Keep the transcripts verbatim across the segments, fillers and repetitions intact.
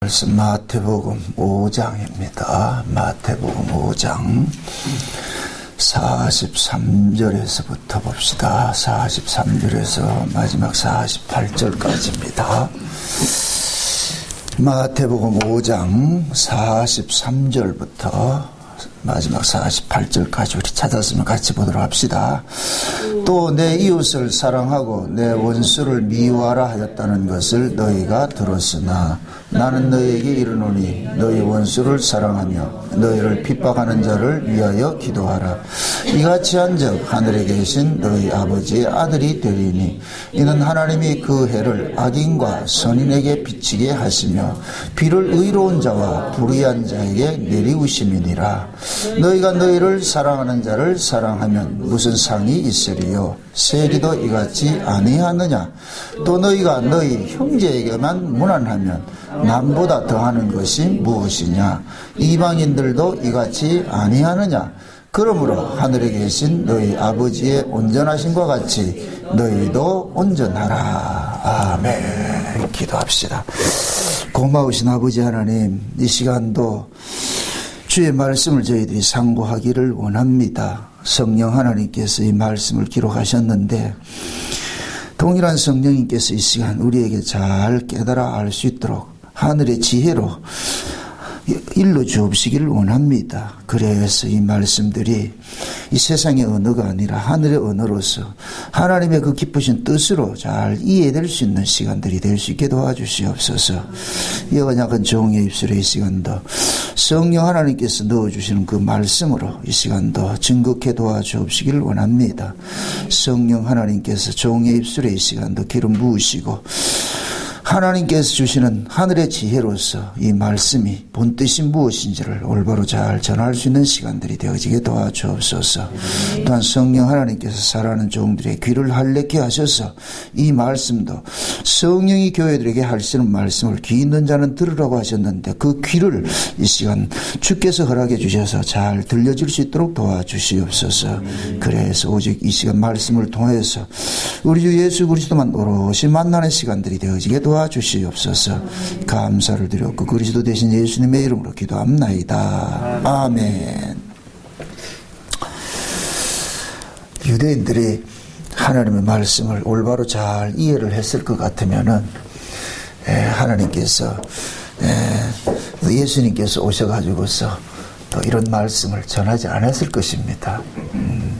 말씀 마태복음 오 장입니다. 마태복음 오 장 사십삼 절에서부터 봅시다. 사십삼 절에서 마지막 사십팔 절까지입니다. 마태복음 오 장 사십삼 절부터 마지막 사십팔 절까지 우리 찾았으면 같이 보도록 합시다. 또 내 이웃을 사랑하고 내 원수를 미워하라 하였다는 것을 너희가 들었으나 나는 너희에게 이르노니 너희 원수를 사랑하며 너희를 핍박하는 자를 위하여 기도하라. 이같이 한즉 하늘에 계신 너희 아버지의 아들이 되리니 이는 하나님이 그 해를 악인과 선인에게 비치게 하시며 비를 의로운 자와 불의한 자에게 내리우심이니라. 너희가 너희를 사랑하는 자를 사랑하면 무슨 상이 있으리요? 세리도 이같이 아니하느냐? 또 너희가 너희 형제에게만 무난하면 남보다 더하는 것이 무엇이냐? 이방인들도 이같이 아니하느냐? 그러므로 하늘에 계신 너희 아버지의 온전하심과 같이 너희도 온전하라. 아멘. 기도합시다. 고마우신 아버지 하나님, 이 시간도 주의 말씀을 저희들이 상고하기를 원합니다. 성령 하나님께서 이 말씀을 기록하셨는데 동일한 성령님께서 이 시간 우리에게 잘 깨달아 알 수 있도록 하늘의 지혜로 일러 주옵시기를 원합니다. 그래서 이 말씀들이 이 세상의 언어가 아니라 하늘의 언어로서 하나님의 그 기쁘신 뜻으로 잘 이해될 수 있는 시간들이 될 수 있게 도와주시옵소서. 이 언약은 종의 입술의 이 시간도 성령 하나님께서 넣어주시는 그 말씀으로 이 시간도 증거케 도와주옵시기를 원합니다. 성령 하나님께서 종의 입술의 이 시간도 기름 부으시고 하나님께서 주시는 하늘의 지혜로서 이 말씀이 본뜻이 무엇인지를 올바로 잘 전할 수 있는 시간들이 되어지게 도와주옵소서. 또한 성령 하나님께서 사랑하는 종들의 귀를 할례케 하셔서 이 말씀도 성령이 교회들에게 하시는 말씀을 귀 있는 자는 들으라고 하셨는데 그 귀를 이 시간 주께서 허락해 주셔서 잘 들려줄 수 있도록 도와주시옵소서. 그래서 오직 이 시간 말씀을 통해서 우리 주 예수 그리스도만 오롯이 만나는 시간들이 되어지게 도와주시옵소서. 도와주시옵소서. 감사를 드렸고 그리스도 대신 예수님의 이름으로 기도합나이다. 아멘. 유대인들이 하나님의 말씀을 올바로 잘 이해를 했을 것 같으면은 하나님께서 예수님께서 오셔가지고서 또 이런 말씀을 전하지 않았을 것입니다. 음.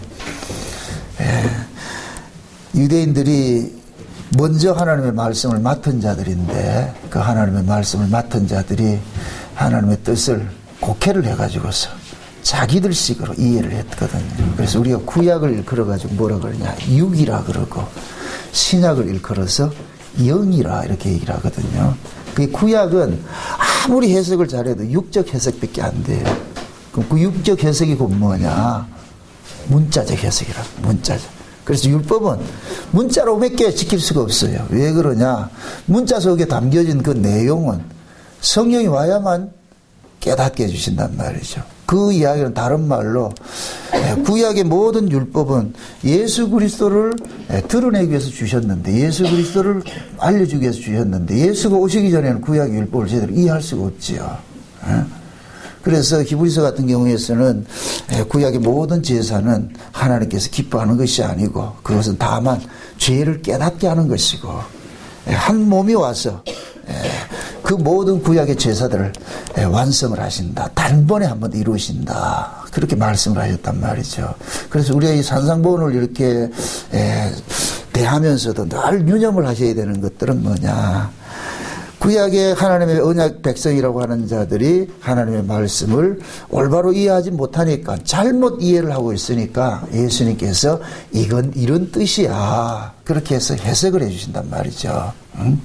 유대인들이 먼저 하나님의 말씀을 맡은 자들인데 그 하나님의 말씀을 맡은 자들이 하나님의 뜻을 곡해를 해가지고서 자기들 식으로 이해를 했거든요. 그래서 우리가 구약을 일컬어가지고 뭐라 그러냐, 육이라 그러고 신약을 일컬어서 영이라 이렇게 얘기를 하거든요. 그 구약은 아무리 해석을 잘해도 육적 해석밖에 안 돼요. 그럼 그 육적 해석이 곧 뭐냐, 문자적 해석이라. 문자적. 그래서 율법은 문자로밖에 지킬 수가 없어요. 왜 그러냐? 문자 속에 담겨진 그 내용은 성령이 와야만 깨닫게 해주신단 말이죠. 그 이야기는 다른 말로 구약의 모든 율법은 예수 그리스도를 드러내기 위해서 주셨는데, 예수 그리스도를 알려주기 위해서 주셨는데, 예수가 오시기 전에는 구약의 율법을 제대로 이해할 수가 없지요. 그래서 히브리서 같은 경우에서는 구약의 모든 제사는 하나님께서 기뻐하는 것이 아니고 그것은 다만 죄를 깨닫게 하는 것이고 한 몸이 와서 그 모든 구약의 제사들을 완성을 하신다. 단번에 한번 이루신다. 그렇게 말씀을 하셨단 말이죠. 그래서 우리가 이 산상보훈을 이렇게 대하면서도 늘 유념을 하셔야 되는 것들은 뭐냐. 구약의 하나님의 언약 백성이라고 하는 자들이 하나님의 말씀을 올바로 이해하지 못하니까 잘못 이해를 하고 있으니까 예수님께서 이건 이런 뜻이야. 그렇게 해서 해석을 해 주신단 말이죠. 응?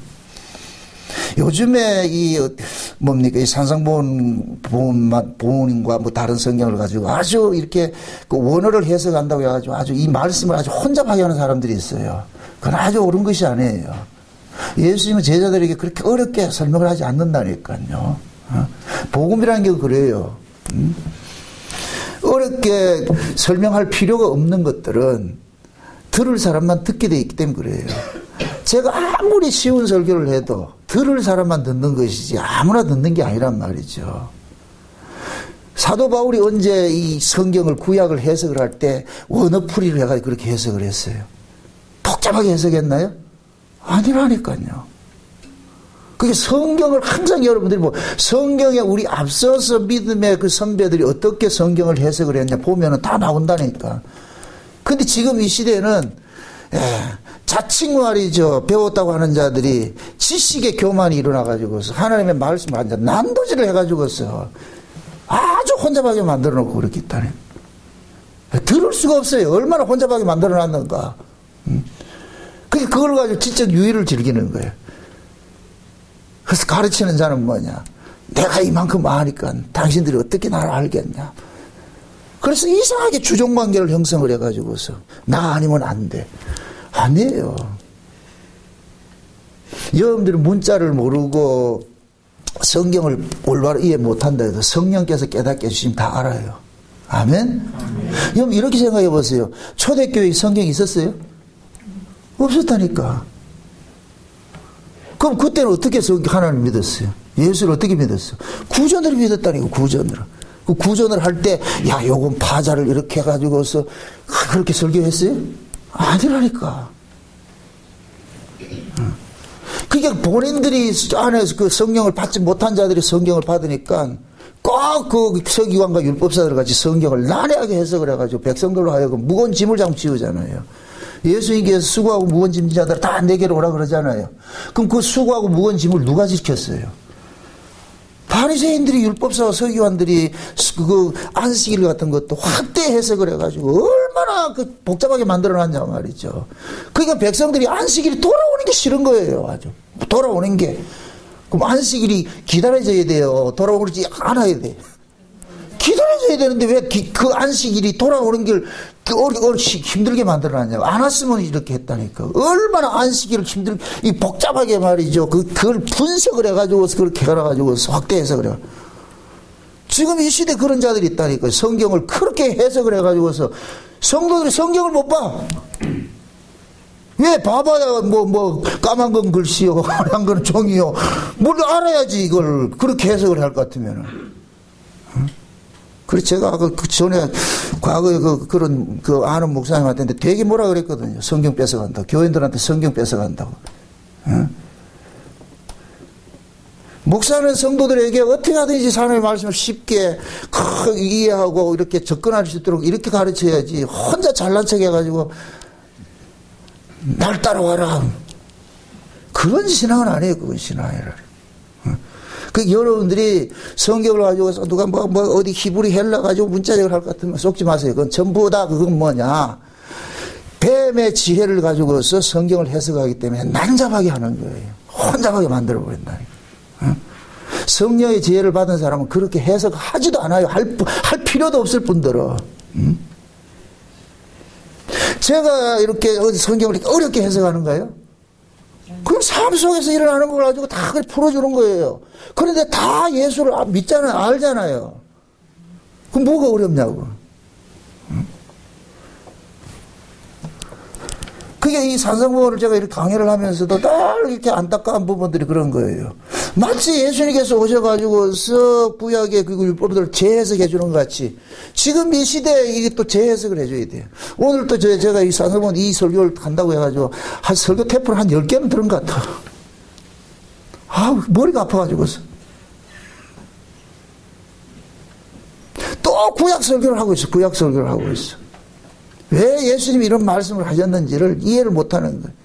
요즘에 이 뭡니까 이 산상보훈 보훈과 뭐 다른 성경을 가지고 아주 이렇게 그 원어를 해석한다고 해가지고 아주 이 말씀을 아주 혼잡하게 하는 사람들이 있어요. 그건 아주 옳은 것이 아니에요. 예수님은 제자들에게 그렇게 어렵게 설명을 하지 않는다니까요. 복음이라는 게 그래요. 어렵게 설명할 필요가 없는 것들은 들을 사람만 듣게 돼 있기 때문에 그래요. 제가 아무리 쉬운 설교를 해도 들을 사람만 듣는 것이지 아무나 듣는 게 아니란 말이죠. 사도 바울이 언제 이 성경을 구약을 해석을 할 때 원어풀이를 해가지고 그렇게 해석을 했어요. 복잡하게 해석했나요? 아니라니까요. 그게 성경을 항상 여러분들이 뭐 성경에 우리 앞서서 믿음의 그 선배들이 어떻게 성경을 해석을 했냐 보면은 다 나온다니까. 근데 지금 이 시대에는 예, 자칭 말이죠. 배웠다고 하는 자들이 지식의 교만이 일어나가지고서 하나님의 말씀을 완전 난도질을 해가지고서 아주 혼잡하게 만들어 놓고 그렇게 있다네. 들을 수가 없어요. 얼마나 혼잡하게 만들어 놨는가. 그게 그걸 가지고 지적 유의를 즐기는 거예요. 그래서 가르치는 자는 뭐냐. 내가 이만큼 아니까 당신들이 어떻게 나를 알겠냐. 그래서 이상하게 주종관계를 형성을 해가지고서 나 아니면 안 돼. 아니에요. 여러분들은 문자를 모르고 성경을 올바로 이해 못한다 해도 성령께서 깨닫게 해주시면 다 알아요. 아멘? 아멘. 여러분 이렇게 생각해 보세요. 초대교회에 성경이 있었어요? 없었다니까. 그럼 그때는 어떻게 하나님을 믿었어요? 예수를 어떻게 믿었어요? 구전으로 믿었다니까. 구전으로. 그 구전을 할 때 야 요건 파자를 이렇게 해가지고서 그렇게 설교했어요? 아니라니까. 그러니까 본인들이 안에서 그 성령을 받지 못한 자들이 성경을 받으니까 꼭 그 서기관과 율법사들 같이 성경을 난해하게 해석을 해가지고 백성들로 하여금 무거운 짐을 자꾸 지우잖아요. 예수님께서 수고하고 무거운 짐진 자들 다 내게로 오라 그러잖아요. 그럼 그 수고하고 무거운 짐을 누가 지켰어요? 바리새인들이, 율법사와 서기관들이 그 안식일 같은 것도 확대 해석을 해가지고 얼마나 그 복잡하게 만들어놨냐 말이죠. 그러니까 백성들이 안식일이 돌아오는 게 싫은 거예요. 아주 돌아오는 게. 그럼 안식일이 기다려져야 돼요? 돌아오지 않아야 돼? 기다려져야 되는데 왜 그 안식일이 돌아오는 길 그 힘들게 만들어놨냐고. 안 왔으면 이렇게 했다니까. 얼마나 안식일을 힘들게, 이 복잡하게 말이죠. 그, 그걸 분석을 해가지고, 그렇게 해가지고, 확대해서 그래. 지금 이 시대에 그런 자들이 있다니까. 성경을 그렇게 해석을 해가지고서, 성도들이 성경을 못 봐. 왜 봐봐야 뭐, 뭐, 까만 건 글씨요, 하얀 건 종이요. 뭘 알아야지, 이걸. 그렇게 해석을 할 것 같으면은. 응? 그래서 제가 그 전에 과거에 그 그런 그 아는 목사님한테 되게 뭐라 그랬거든요. 성경 뺏어간다. 교인들한테 성경 뺏어간다고. 응? 목사는 성도들에게 어떻게 하든지 하나님의 말씀을 쉽게 이해하고 이렇게 접근할 수 있도록 이렇게 가르쳐야지. 혼자 잘난 척 해가지고 날 따라와라. 그런 신앙은 아니에요. 그건 신앙이라. 그 여러분들이 성경을 가지고서 누가 뭐, 뭐 어디 히브리 헬라 가지고 문자적을 할 것 같으면 속지 마세요. 그건 전부 다 그건 뭐냐. 뱀의 지혜를 가지고서 성경을 해석하기 때문에 난잡하게 하는 거예요. 혼잡하게 만들어버린다니까. 응? 성령의 지혜를 받은 사람은 그렇게 해석하지도 않아요. 할, 할 필요도 없을 뿐더러. 응? 제가 이렇게 성경을 어렵게 해석하는가요? 그럼 삶 속에서 일어나는 걸 가지고 다 풀어주는 거예요. 그런데 다 예수를 믿잖아요. 알잖아요. 그럼 뭐가 어렵냐고. 그게 이 산성부모를 제가 이렇게 강의를 하면서도 늘 이렇게 안타까운 부분들이 그런 거예요. 마치 예수님께서 오셔가지고서 구약의 그 율법들을 재해석해 주는 것 같이 지금 이 시대에 이게 또 재해석을 해줘야 돼요. 오늘 또 제가 이 산성부모 이 설교를 한다고 해가지고 한 설교 테이프를 한 열 개는 들은 것 같아. 아, 머리가 아파가지고서. 또 구약 설교를 하고 있어. 구약 설교를 하고 있어. 왜 예수님이 이런 말씀을 하셨는지를 이해를 못하는 거예요.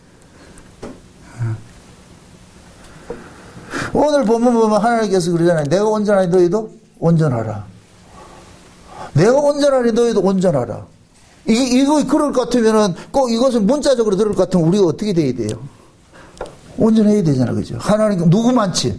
오늘 보면 보면 하나님께서 그러잖아요. 내가 온전하니 너희도 온전하라. 내가 온전하니 너희도 온전하라. 이게, 이거 그럴 것 같으면은 꼭 이것을 문자적으로 들을 것 같으면 우리가 어떻게 돼야 돼요? 온전해야 되잖아. 그죠? 하나님, 누구만치?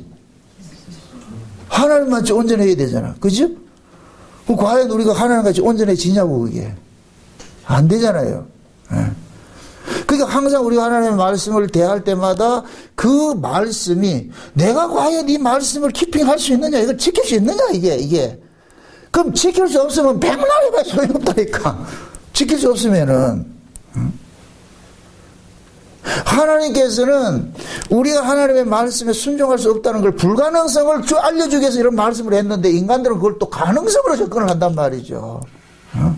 하나님만치 온전해야 되잖아. 그죠? 그 과연 우리가 하나님같이 온전해지냐고, 그게. 안 되잖아요. 네. 그러니까 항상 우리가 하나님의 말씀을 대할 때마다 그 말씀이 내가 과연 이 말씀을 키핑할 수 있느냐, 이걸 지킬 수 있느냐, 이게, 이게. 그럼 지킬 수 없으면 백날 해봐 소용없다니까. 지킬 수 없으면은. 응? 하나님께서는 우리가 하나님의 말씀에 순종할 수 없다는 걸 불가능성을 알려주기 위해서 이런 말씀을 했는데 인간들은 그걸 또 가능성으로 접근을 한단 말이죠. 어?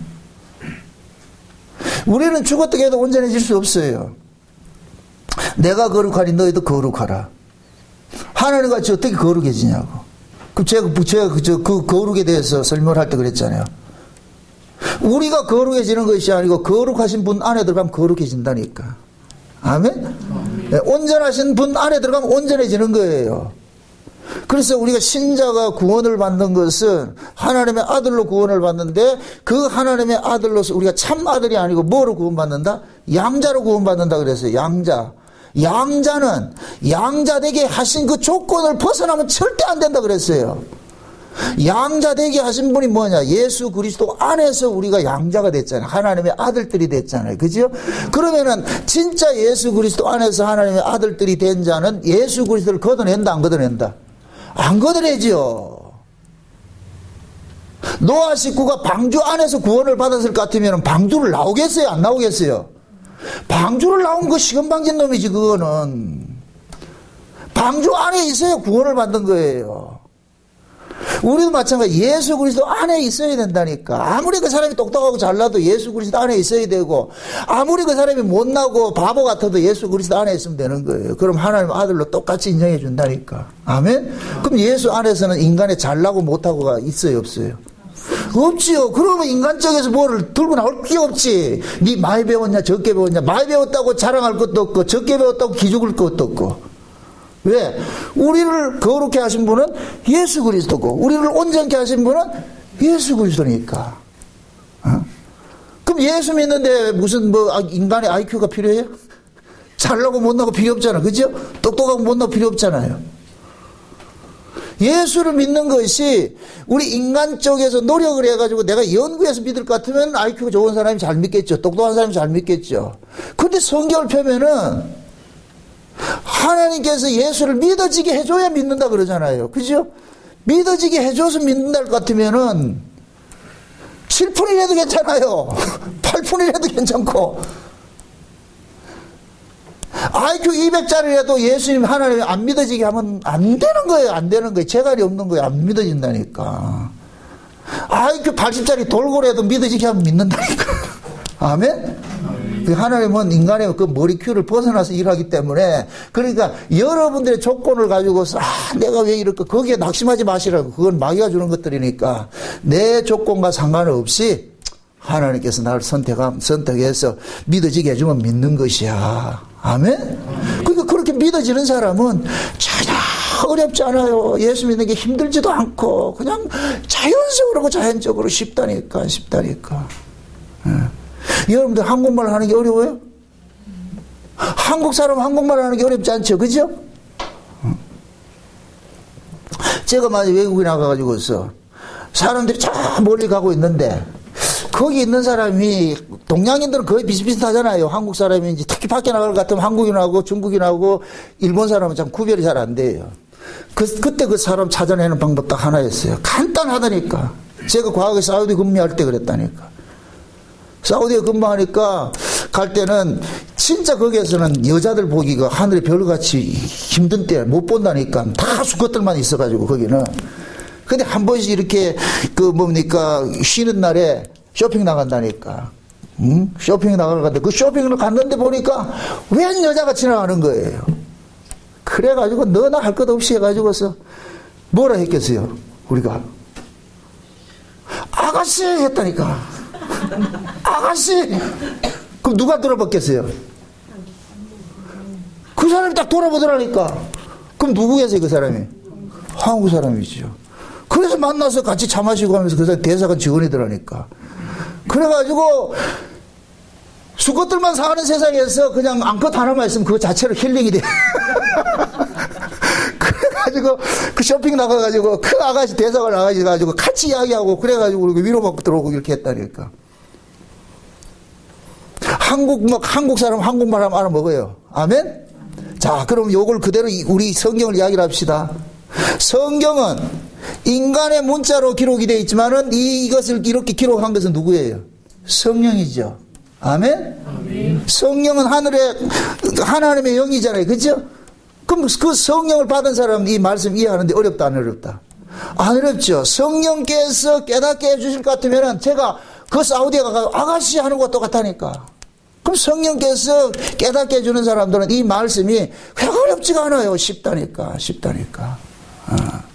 우리는 죽었다고 해도 온전해질 수 없어요. 내가 거룩하니 너희도 거룩하라. 하나님 같이 어떻게 거룩해지냐고. 그 제가, 제가 그, 저, 그 거룩에 대해서 설명을 할 때 그랬잖아요. 우리가 거룩해지는 것이 아니고 거룩하신 분 안에 들어가면 거룩해진다니까. 아멘? 네, 온전하신 분 안에 들어가면 온전해지는 거예요. 그래서 우리가 신자가 구원을 받는 것은 하나님의 아들로 구원을 받는데 그 하나님의 아들로서 우리가 참 아들이 아니고 뭐로 구원받는다? 양자로 구원받는다 그랬어요. 양자. 양자는 양자 되게 하신 그 조건을 벗어나면 절대 안 된다 그랬어요. 양자 되게 하신 분이 뭐냐? 예수 그리스도 안에서 우리가 양자가 됐잖아요. 하나님의 아들들이 됐잖아요. 그죠? 그러면은 진짜 예수 그리스도 안에서 하나님의 아들들이 된 자는 예수 그리스도를 걷어낸다 안 걷어낸다? 안 걷어내죠. 노아 식구가 방주 안에서 구원을 받았을 것 같으면 방주를 나오겠어요? 안 나오겠어요? 방주를 나온 거 시건방진 놈이지. 그거는 방주 안에 있어야 구원을 받는 거예요. 우리도 마찬가지. 예수 그리스도 안에 있어야 된다니까. 아무리 그 사람이 똑똑하고 잘나도 예수 그리스도 안에 있어야 되고, 아무리 그 사람이 못나고 바보 같아도 예수 그리스도 안에 있으면 되는 거예요. 그럼 하나님 아들로 똑같이 인정해 준다니까. 아멘? 그럼 예수 안에서는 인간의 잘나고 못하고가 있어요 없어요? 없지요. 그러면 인간적에서 뭐를 들고 나올 게 없지. 니 많이 배웠냐 적게 배웠냐. 많이 배웠다고 자랑할 것도 없고 적게 배웠다고 기죽을 것도 없고. 왜? 우리를 거룩해 하신 분은 예수 그리스도고 우리를 온전케 하신 분은 예수 그리스도니까. 어? 그럼 예수 믿는데 무슨 뭐 인간의 아이큐가 필요해요? 잘나고 못나고 필요 없잖아. 그죠? 똑똑하고 못나고 필요 없잖아요. 예수를 믿는 것이 우리 인간 쪽에서 노력을 해가지고 내가 연구해서 믿을 것 같으면 아이큐가 좋은 사람이 잘 믿겠죠. 똑똑한 사람이 잘 믿겠죠. 근데 성경을 펴면은 하나님께서 예수를 믿어지게 해줘야 믿는다 그러잖아요. 그죠? 믿어지게 해줘서 믿는다 것 같으면은 칠 푼이라도 괜찮아요. 팔 푼이라도 괜찮고. 아이큐 이백짜리라도 예수님 하나님 안 믿어지게 하면 안 되는 거예요. 안 되는 거예요. 재갈이 없는 거예요. 안 믿어진다니까. 아이큐 팔십짜리 돌고래도 믿어지게 하면 믿는다니까. 아멘? 하나님은 인간의 그 머리큐를 벗어나서 일하기 때문에, 그러니까 여러분들의 조건을 가지고서 아 내가 왜 이럴까 거기에 낙심하지 마시라고. 그건 마귀가 주는 것들이니까 내 조건과 상관없이 하나님께서 나를 선택함, 선택해서 믿어지게 해주면 믿는 것이야. 아멘? 그러니까 그렇게 믿어지는 사람은 전혀 어렵지 않아요. 예수 믿는 게 힘들지도 않고 그냥 자연스럽고 자연적으로 쉽다니까 쉽다니까. 예. 여러분들 한국말 하는 게 어려워요? 한국 사람 한국말 하는 게 어렵지 않죠? 그죠? 제가 만약 외국에 나가가지고서 사람들이 저 멀리 가고 있는데 거기 있는 사람이 동양인들은 거의 비슷비슷하잖아요. 한국 사람인지 특히 밖에 나갈 것 같으면 한국인하고 중국인하고 일본 사람은 참 구별이 잘 안 돼요. 그, 그때 그 사람 찾아내는 방법 딱 하나였어요. 간단하다니까. 제가 과거에 사우디 근무할 때 그랬다니까. 사우디에 근무하니까 갈 때는 진짜 거기에서는 여자들 보기가 하늘의 별같이 힘든 때 못 본다니까. 다 수컷들만 있어가지고 거기는. 근데 한 번씩 이렇게 그 뭡니까 쉬는 날에 쇼핑 나간다니까. 응? 쇼핑 나가는데 그 쇼핑을 갔는데 보니까 웬 여자가 지나가는 거예요. 그래가지고 너나 할 것 없이 해가지고서 뭐라 했겠어요? 우리가 아가씨 했다니까. 아가씨. 그럼 누가 돌아봤겠어요? 그 사람이 딱 돌아보더라니까. 그럼 누구겠어요 그 사람이? 한국 사람이죠. 그래서 만나서 같이 차 마시고 하면서 그 사람 대사관 직원이더라니까. 그래가지고 수컷들만 사는 세상에서 그냥 암컷 하나만 있으면 그거 자체로 힐링이 돼. 그래가지고 그 쇼핑 나가가지고 그 아가씨 대사관 아가씨 가지고 같이 이야기하고 그래가지고 위로받고 들어오고 이렇게 했다니까. 한국 막 한국 사람 한국말 하면 알아먹어요. 아멘? 자, 그럼 요걸 그대로 우리 성경을 이야기를 합시다. 성경은 인간의 문자로 기록이 되어 있지만은 이것을 이렇게 기록한 것은 누구예요? 성령이죠. 아멘? 아멘. 성령은 하늘의 하나님의 영이잖아요. 그죠? 그럼 그 성령을 받은 사람은 이 말씀 이해하는데 어렵다 안 어렵다? 안 어렵죠. 성령께서 깨닫게 해주실 것 같으면 제가 그 사우디에 가서 아가씨 하는 것과 똑같다니까. 그럼 성령께서 깨닫게 해주는 사람들은 이 말씀이 그냥 어렵지가 않아요. 쉽다니까. 쉽다니까. 어.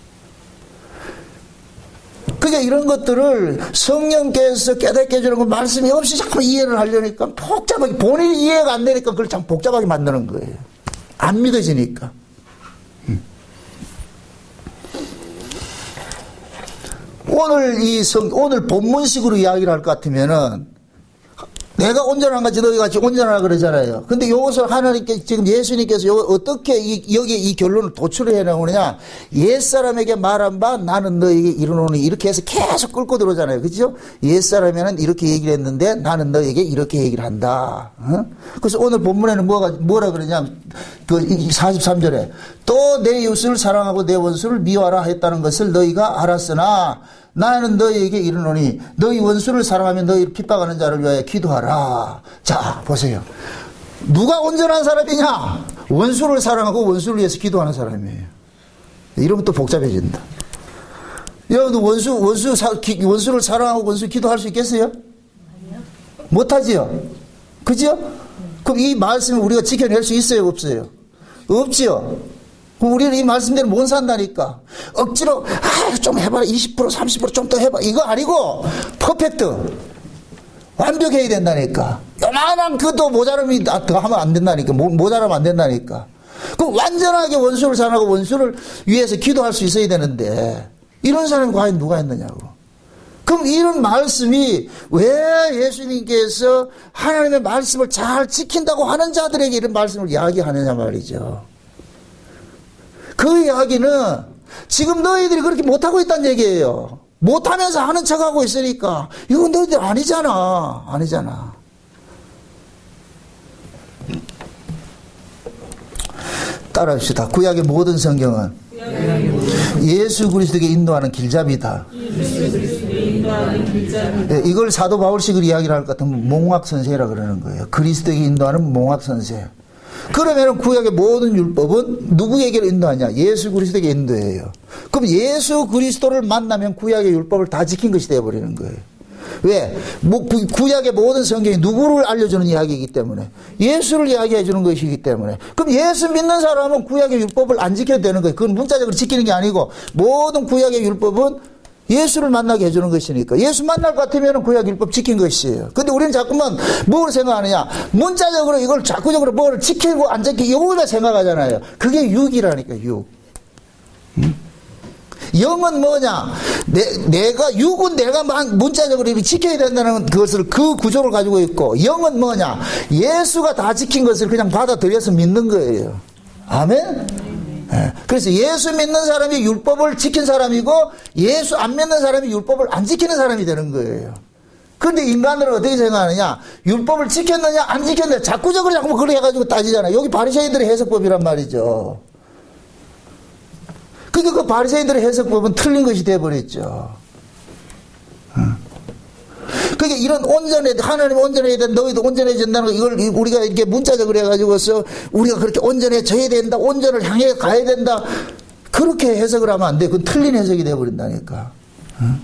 그러니까 이런 것들을 성령께서 깨닫게 해주는 건 말씀이 없이 자꾸 이해를 하려니까 복잡하게, 본인이 이해가 안 되니까 그걸 참 복잡하게 만드는 거예요. 안 믿어지니까. 음. 오늘 이 성, 오늘 본문식으로 이야기를 할 것 같으면은 내가 온전한 같이 너희 같이 온전하라 그러잖아요. 근데 이것을 하나님께, 지금 예수님께서 어떻게 이, 여기에 이 결론을 도출을 해 나오느냐. 옛사람에게 말한 바 나는 너에게 이르노니 이렇게 해서 계속 끌고 들어오잖아요. 그죠? 옛사람에는 이렇게 얘기를 했는데 나는 너에게 이렇게 얘기를 한다. 어? 그래서 오늘 본문에는 뭐가, 뭐라 그러냐. 그 사십삼 절에 또 내 이웃을 사랑하고 내 원수를 미워하라 했다는 것을 너희가 알았으나 나는 너희에게 이르노니 너희 원수를 사랑하면 너희를 핍박하는 자를 위하여 기도하라. 자, 보세요. 누가 온전한 사람이냐? 원수를 사랑하고 원수를 위해서 기도하는 사람이에요. 이러면 또 복잡해진다. 여러분 원수 원수 사, 기, 원수를 사랑하고 원수 기도할 수 있겠어요? 못하지요. 그죠? 그럼 이 말씀을 우리가 지켜낼 수 있어요, 없어요? 없지요. 그럼 우리는 이 말씀대로 못 산다니까. 억지로 아, 좀 해봐라. 이십 퍼센트 삼십 퍼센트 좀 더 해봐. 이거 아니고 퍼펙트. 완벽해야 된다니까. 요만한 그도 모자람이 더 하면 안 된다니까. 모, 모자라면 안 된다니까. 그럼 완전하게 원수를 사랑하고 원수를 위해서 기도할 수 있어야 되는데 이런 사람이 과연 누가 있느냐고. 그럼 이런 말씀이 왜 예수님께서 하나님의 말씀을 잘 지킨다고 하는 자들에게 이런 말씀을 이야기하느냐 말이죠. 그 이야기는 지금 너희들이 그렇게 못하고 있다는 얘기예요. 못하면서 하는 척하고 있으니까 이건 너희들 아니잖아. 아니잖아. 따라합시다. 구약의 모든 성경은 예수 그리스도에게 인도하는 길잡이다. 네, 이걸 사도 바울식으로 이야기를 할 것 같으면 몽학선세라 그러는 거예요. 그리스도에게 인도하는 몽학선세. 그러면 구약의 모든 율법은 누구에게 인도하냐? 예수 그리스도에게 인도해요. 그럼 예수 그리스도를 만나면 구약의 율법을 다 지킨 것이 되어버리는 거예요. 왜? 뭐 구약의 모든 성경이 누구를 알려주는 이야기이기 때문에, 예수를 이야기해 주는 것이기 때문에. 그럼 예수 믿는 사람은 구약의 율법을 안 지켜도 되는 거예요. 그건 문자적으로 지키는 게 아니고 모든 구약의 율법은 예수를 만나게 해주는 것이니까. 예수 만날 것 같으면 구약 율법 지킨 것이에요. 근데 우리는 자꾸만 뭘 생각하느냐? 문자적으로 이걸 자꾸적으로 뭘 지키고 안 지키고 이거만 생각하잖아요. 그게 육이라니까, 육. 음? 영은 뭐냐? 내, 내가, 육은 내가 문자적으로 지켜야 된다는 것을, 그 구조를 가지고 있고, 영은 뭐냐? 예수가 다 지킨 것을 그냥 받아들여서 믿는 거예요. 아멘? 네. 그래서 예수 믿는 사람이 율법을 지킨 사람이고 예수 안 믿는 사람이 율법을 안 지키는 사람이 되는 거예요. 그런데 인간들은 어떻게 생각하느냐? 율법을 지켰느냐 안 지켰느냐 자꾸적으로 자꾸 그렇게 해가지고 따지잖아요. 여기 바리새인들의 해석법이란 말이죠. 그러니까 그 바리새인들의 해석법은 틀린 것이 되어버렸죠. 그러니까 이런 온전해, 하나님 온전해야 된다, 너희도 온전해진다는 거, 이걸 우리가 이렇게 문자적으로 해가지고서 우리가 그렇게 온전해져야 된다, 온전을 향해 가야 된다, 그렇게 해석을 하면 안 돼. 그건 틀린 해석이 되어버린다니까. 응?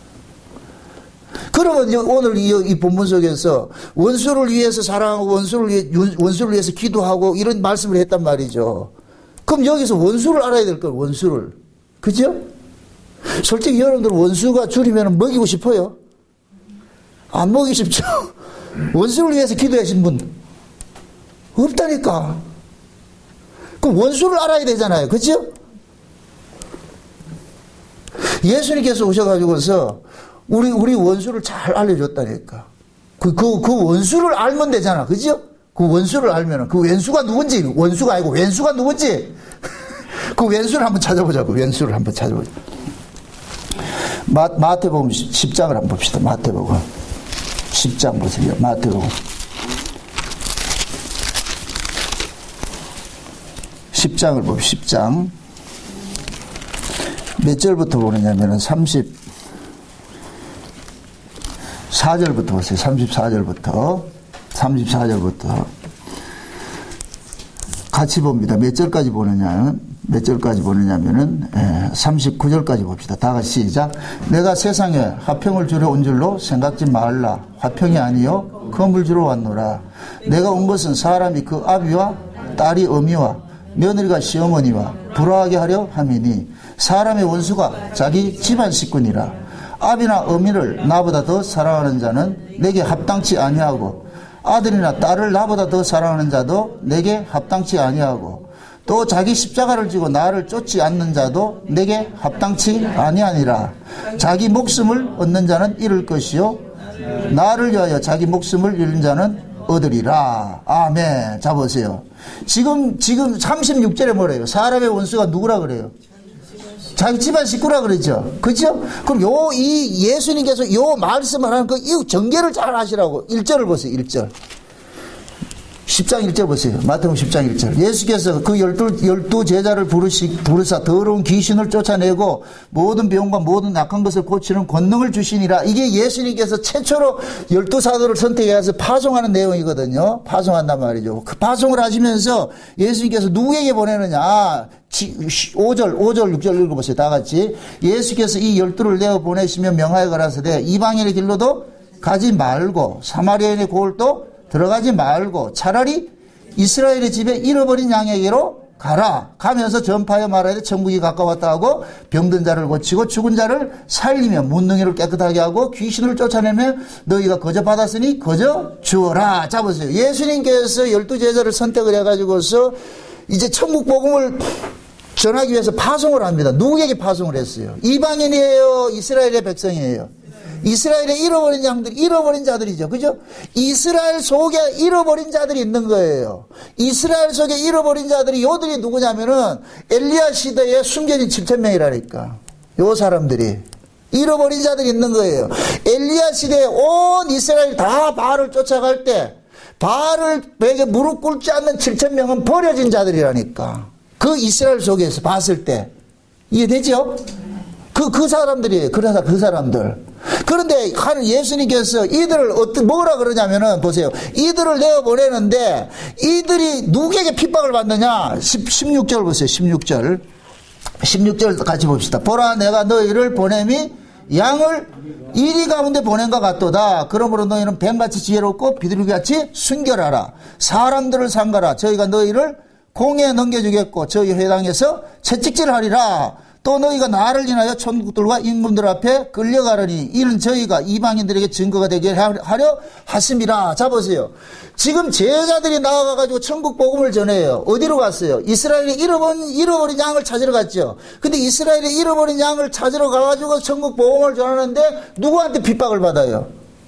그러면 오늘 이, 이 본문 속에서 원수를 위해서 사랑하고 원수를, 위해, 원수를 위해서 기도하고 이런 말씀을 했단 말이죠. 그럼 여기서 원수를 알아야 될 거예요, 원수를. 그죠? 솔직히 여러분들 원수가 줄이면 먹이고 싶어요? 안 먹기 쉽죠. 원수를 위해서 기도하신 분 없다니까. 그럼 원수를 알아야 되잖아요. 그렇죠? 예수님께서 오셔가지고서 우리 우리 원수를 잘 알려줬다니까. 그 그 그 원수를 알면 되잖아. 그죠? 그 원수를 알면은 그 왼수가 누군지, 원수가 아니고 왼수가 누군지 그 왼수를 한번 찾아보자고. 왼수를 한번 찾아보자. 마, 마태복음 십 장을 한번 봅시다. 마태복음 십 장 보세요. 마태복음 십 장을 봅시다. 십 장 몇 절부터 보느냐면은 삼십사 절부터 보세요. 삼십사 절부터 삼십사 절부터 같이 봅니다. 몇 절까지 보느냐면, 몇 절까지 보느냐면은, 예, 삼십구 절까지 봅시다. 다 같이 시작. 내가 세상에 화평을 주려 온 줄로 생각지 말라. 화평이 아니요 검을 주러 왔노라. 내가 온 것은 사람이 그 아비와 딸이 어미와 며느리가 시어머니와 불화하게 하려 함이니, 사람의 원수가 자기 집안 식구니라. 아비나 어미를 나보다 더 사랑하는 자는 내게 합당치 아니하고, 아들이나 딸을 나보다 더 사랑하는 자도 내게 합당치 아니하고, 또 자기 십자가를 지고 나를 쫓지 않는 자도 내게 합당치 아니하니라. 자기 목숨을 얻는 자는 잃을 것이요 나를 위하여 자기 목숨을 잃는 자는 얻으리라. 아멘. 자 보세요. 지금 지금 삼십육 절에 뭐래요? 사람의 원수가 누구라 그래요? 자기 집안 식구라 그러죠. 그죠? 그럼 요, 이 예수님께서 요 말씀을 하는 그, 이 전개를 잘 하시라고. 일 절을 보세요, 일 절. 십 장 일 절 보세요. 마태복음 십 장 일 절. 예수께서 그 열두, 열두 제자를 부르시, 부르사 더러운 귀신을 쫓아내고 모든 병과 모든 악한 것을 고치는 권능을 주시니라. 이게 예수님께서 최초로 열두 사도를 선택해서 파송하는 내용이거든요. 파송한단 말이죠. 그 파송을 하시면서 예수님께서 누구에게 보내느냐. 오 절, 오 절, 육 절 읽어보세요. 다 같이. 예수께서 이 열두를 내어 보내시며 명하여 가라사대 이방인의 길로도 가지 말고 사마리아인의 고을도 들어가지 말고 차라리 이스라엘의 집에 잃어버린 양에게로 가라. 가면서 전파하여 말하되 천국이 가까웠다 하고 병든 자를 고치고 죽은 자를 살리며 문둥이를 깨끗하게 하고 귀신을 쫓아내며 너희가 거저 받았으니 거저 주어라. 자 보세요. 예수님께서 열두 제자를 선택을 해가지고서 이제 천국 복음을 전하기 위해서 파송을 합니다. 누구에게 파송을 했어요? 이방인이에요? 이스라엘의 백성이에요? 이스라엘의 잃어버린 양들, 잃어버린 자들이죠. 그죠? 이스라엘 속에 잃어버린 자들이 있는 거예요. 이스라엘 속에 잃어버린 자들이 요들이 누구냐면은 엘리야 시대에 숨겨진 칠천 명이라니까. 요 사람들이. 잃어버린 자들이 있는 거예요. 엘리야 시대에 온 이스라엘 다 바알을 쫓아갈 때 바알에게 무릎 꿇지 않는 칠천 명은 버려진 자들이라니까. 그 이스라엘 속에서 봤을 때. 이해되죠? 그, 그 사람들이에요. 그러나 그 사람들. 그런데 하는 예수님께서 이들을 어떻게, 뭐라 그러냐면은, 보세요. 이들을 내어보내는데, 이들이 누구에게 핍박을 받느냐? 십육 절 보세요. 십육 절. 십육 절 같이 봅시다. 보라, 내가 너희를 보냄이 양을 이리 가운데 보낸 것 같도다. 그러므로 너희는 뱀같이 지혜롭고 비둘기같이 순결하라. 사람들을 삼가라. 저희가 너희를 공에 넘겨주겠고, 저희 회당에서 채찍질하리라. 또 너희가 나를 인하여 천국들과 임금들 앞에 끌려가려니 이는 저희가 이방인들에게 증거가 되게 하려 하심이라. 자 보세요. 지금 제자들이 나와가지고 천국 복음을 전해요. 어디로 갔어요? 이스라엘이 잃어버린, 잃어버린 양을 찾으러 갔죠. 근데 이스라엘이 잃어버린 양을 찾으러 가가지고 천국 복음을 전하는데 누구한테 핍박을 받아요?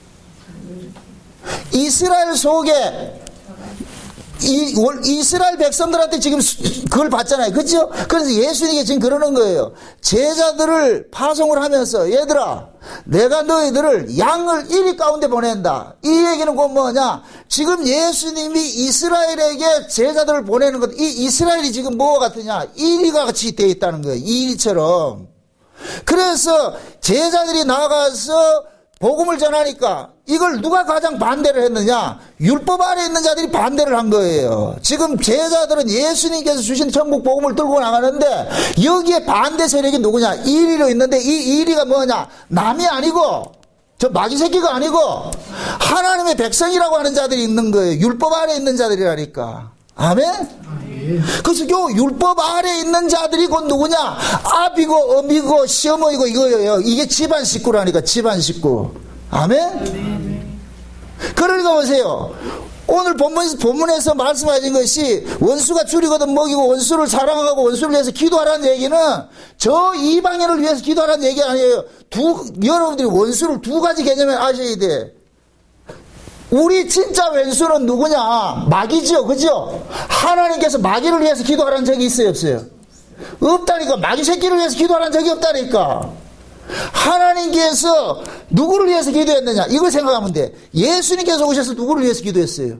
이스라엘 속에 이, 이스라엘 백성들한테 지금 그걸 받잖아요. 그렇죠? 그래서 예수님이 지금 그러는 거예요. 제자들을 파송을 하면서 얘들아 내가 너희들을 양을 이리 가운데 보낸다. 이 얘기는 곧 뭐냐? 지금 예수님이 이스라엘에게 제자들을 보내는 것, 이 이스라엘이 지금 뭐가 같으냐? 이리가 같이 되어 있다는 거예요. 이리처럼. 그래서 제자들이 나가서 복음을 전하니까 이걸 누가 가장 반대를 했느냐? 율법 아래 있는 자들이 반대를 한 거예요. 지금 제자들은 예수님께서 주신 천국 복음을 들고 나가는데 여기에 반대 세력이 누구냐? 이리로 있는데 이 이리가 뭐냐? 남이 아니고 저 마귀 새끼가 아니고 하나님의 백성이라고 하는 자들이 있는 거예요. 율법 아래 있는 자들이라니까. 아멘? 그래서 요 율법 아래 있는 자들이 곧 누구냐? 아비고 어미고 시어머니고 이거예요. 이게 집안 식구라니까. 집안 식구. 아멘? 그러니까 보세요. 오늘 본문에서, 본문에서 말씀하신 것이 원수가 줄이거든 먹이고 원수를 사랑하고 원수를 위해서 기도하라는 얘기는 저 이방인을 위해서 기도하라는 얘기 아니에요. 두, 여러분들이 원수를 두 가지 개념에 아셔야 돼. 우리 진짜 왼수는 누구냐? 마귀죠. 그죠? 하나님께서 마귀를 위해서 기도하라는 적이 있어요? 없어요? 없다니까. 마귀 새끼를 위해서 기도하라는 적이 없다니까. 하나님께서 누구를 위해서 기도했느냐? 이걸 생각하면 돼. 예수님께서 오셔서 누구를 위해서 기도했어요?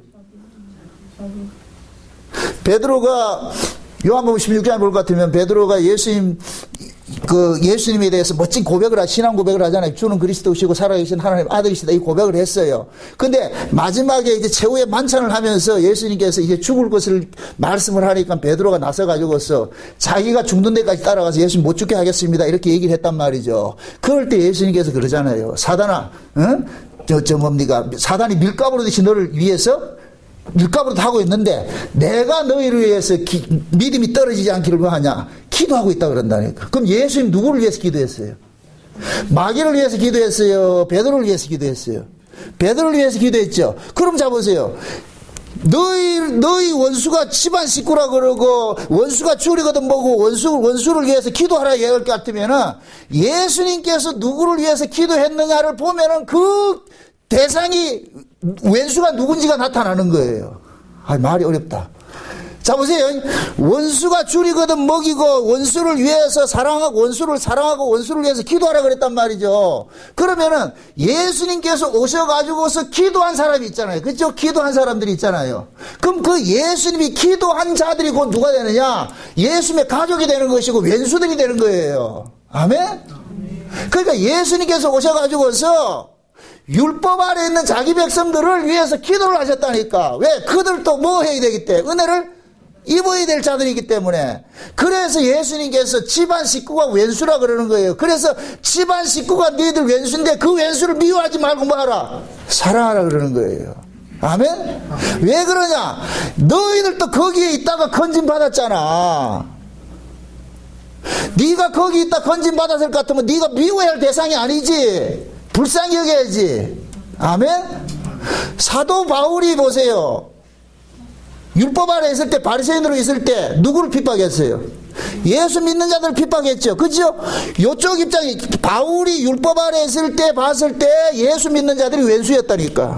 베드로가 요한복음 십육 장에 볼 것 같으면 베드로가 예수님 그 예수님에 대해서 멋진 고백을 하, 신앙 고백을 하잖아요. 주는 그리스도시고 살아계신 하나님 아들이시다. 이 고백을 했어요. 근데 마지막에 이제 최후의 만찬을 하면서 예수님께서 이제 죽을 것을 말씀을 하니까 베드로가 나서가지고서 자기가 죽는 데까지 따라가서 예수님 못 죽게 하겠습니다. 이렇게 얘기를 했단 말이죠. 그럴 때 예수님께서 그러잖아요. 사단아, 응? 저, 저 뭡니까? 사단이 밀가부르듯이 너를 위해서 밀가부르도 하고 있는데 내가 너희를 위해서 기, 믿음이 떨어지지 않기를 뭐 하냐? 기도하고 있다 그런다니까. 그럼 예수님 누구를 위해서 기도했어요? 마귀를 위해서 기도했어요? 베드로를 위해서 기도했어요? 베드로를 위해서 기도했죠. 그럼 자 보세요. 너희 너희 원수가 집안 식구라 그러고 원수가 줄이거든 뭐고 원수 원수를 위해서 기도하라 얘기할 것 같으면은 예수님께서 누구를 위해서 기도했느냐를 보면은 그 대상이 왼수가 누군지가 나타나는 거예요. 아, 말이 어렵다. 자 보세요. 원수가 줄이거든 먹이고 원수를 위해서 사랑하고 원수를 사랑하고 원수를 위해서 기도하라 그랬단 말이죠. 그러면은 예수님께서 오셔가지고서 기도한 사람이 있잖아요. 그렇죠? 기도한 사람들이 있잖아요. 그럼 그 예수님이 기도한 자들이 곧 누가 되느냐? 예수님의 가족이 되는 것이고 왼수들이 되는 거예요. 아멘? 그러니까 예수님께서 오셔가지고서 율법 아래 있는 자기 백성들을 위해서 기도를 하셨다니까. 왜? 그들도 뭐 해야 되기 때문에 은혜를 입어야 될 자들이기 때문에. 그래서 예수님께서 집안 식구가 왼수라 그러는 거예요. 그래서 집안 식구가 너희들 왼수인데 그 왼수를 미워하지 말고 뭐 하라? 사랑하라 그러는 거예요. 아멘? 아멘. 왜 그러냐? 너희들도 거기에 있다가 건진 받았잖아. 네가 거기 있다 건진 받았을 것 같으면 네가 미워야 할 대상이 아니지. 불쌍히 여겨야지. 아멘? 사도 바울이 보세요. 율법 아래 있을 때 바리새인으로 있을 때 누구를 핍박했어요? 예수 믿는 자들을 핍박했죠. 그죠? 이쪽 입장이 바울이 율법 아래 있을 때 봤을 때 예수 믿는 자들이 왼수였다니까.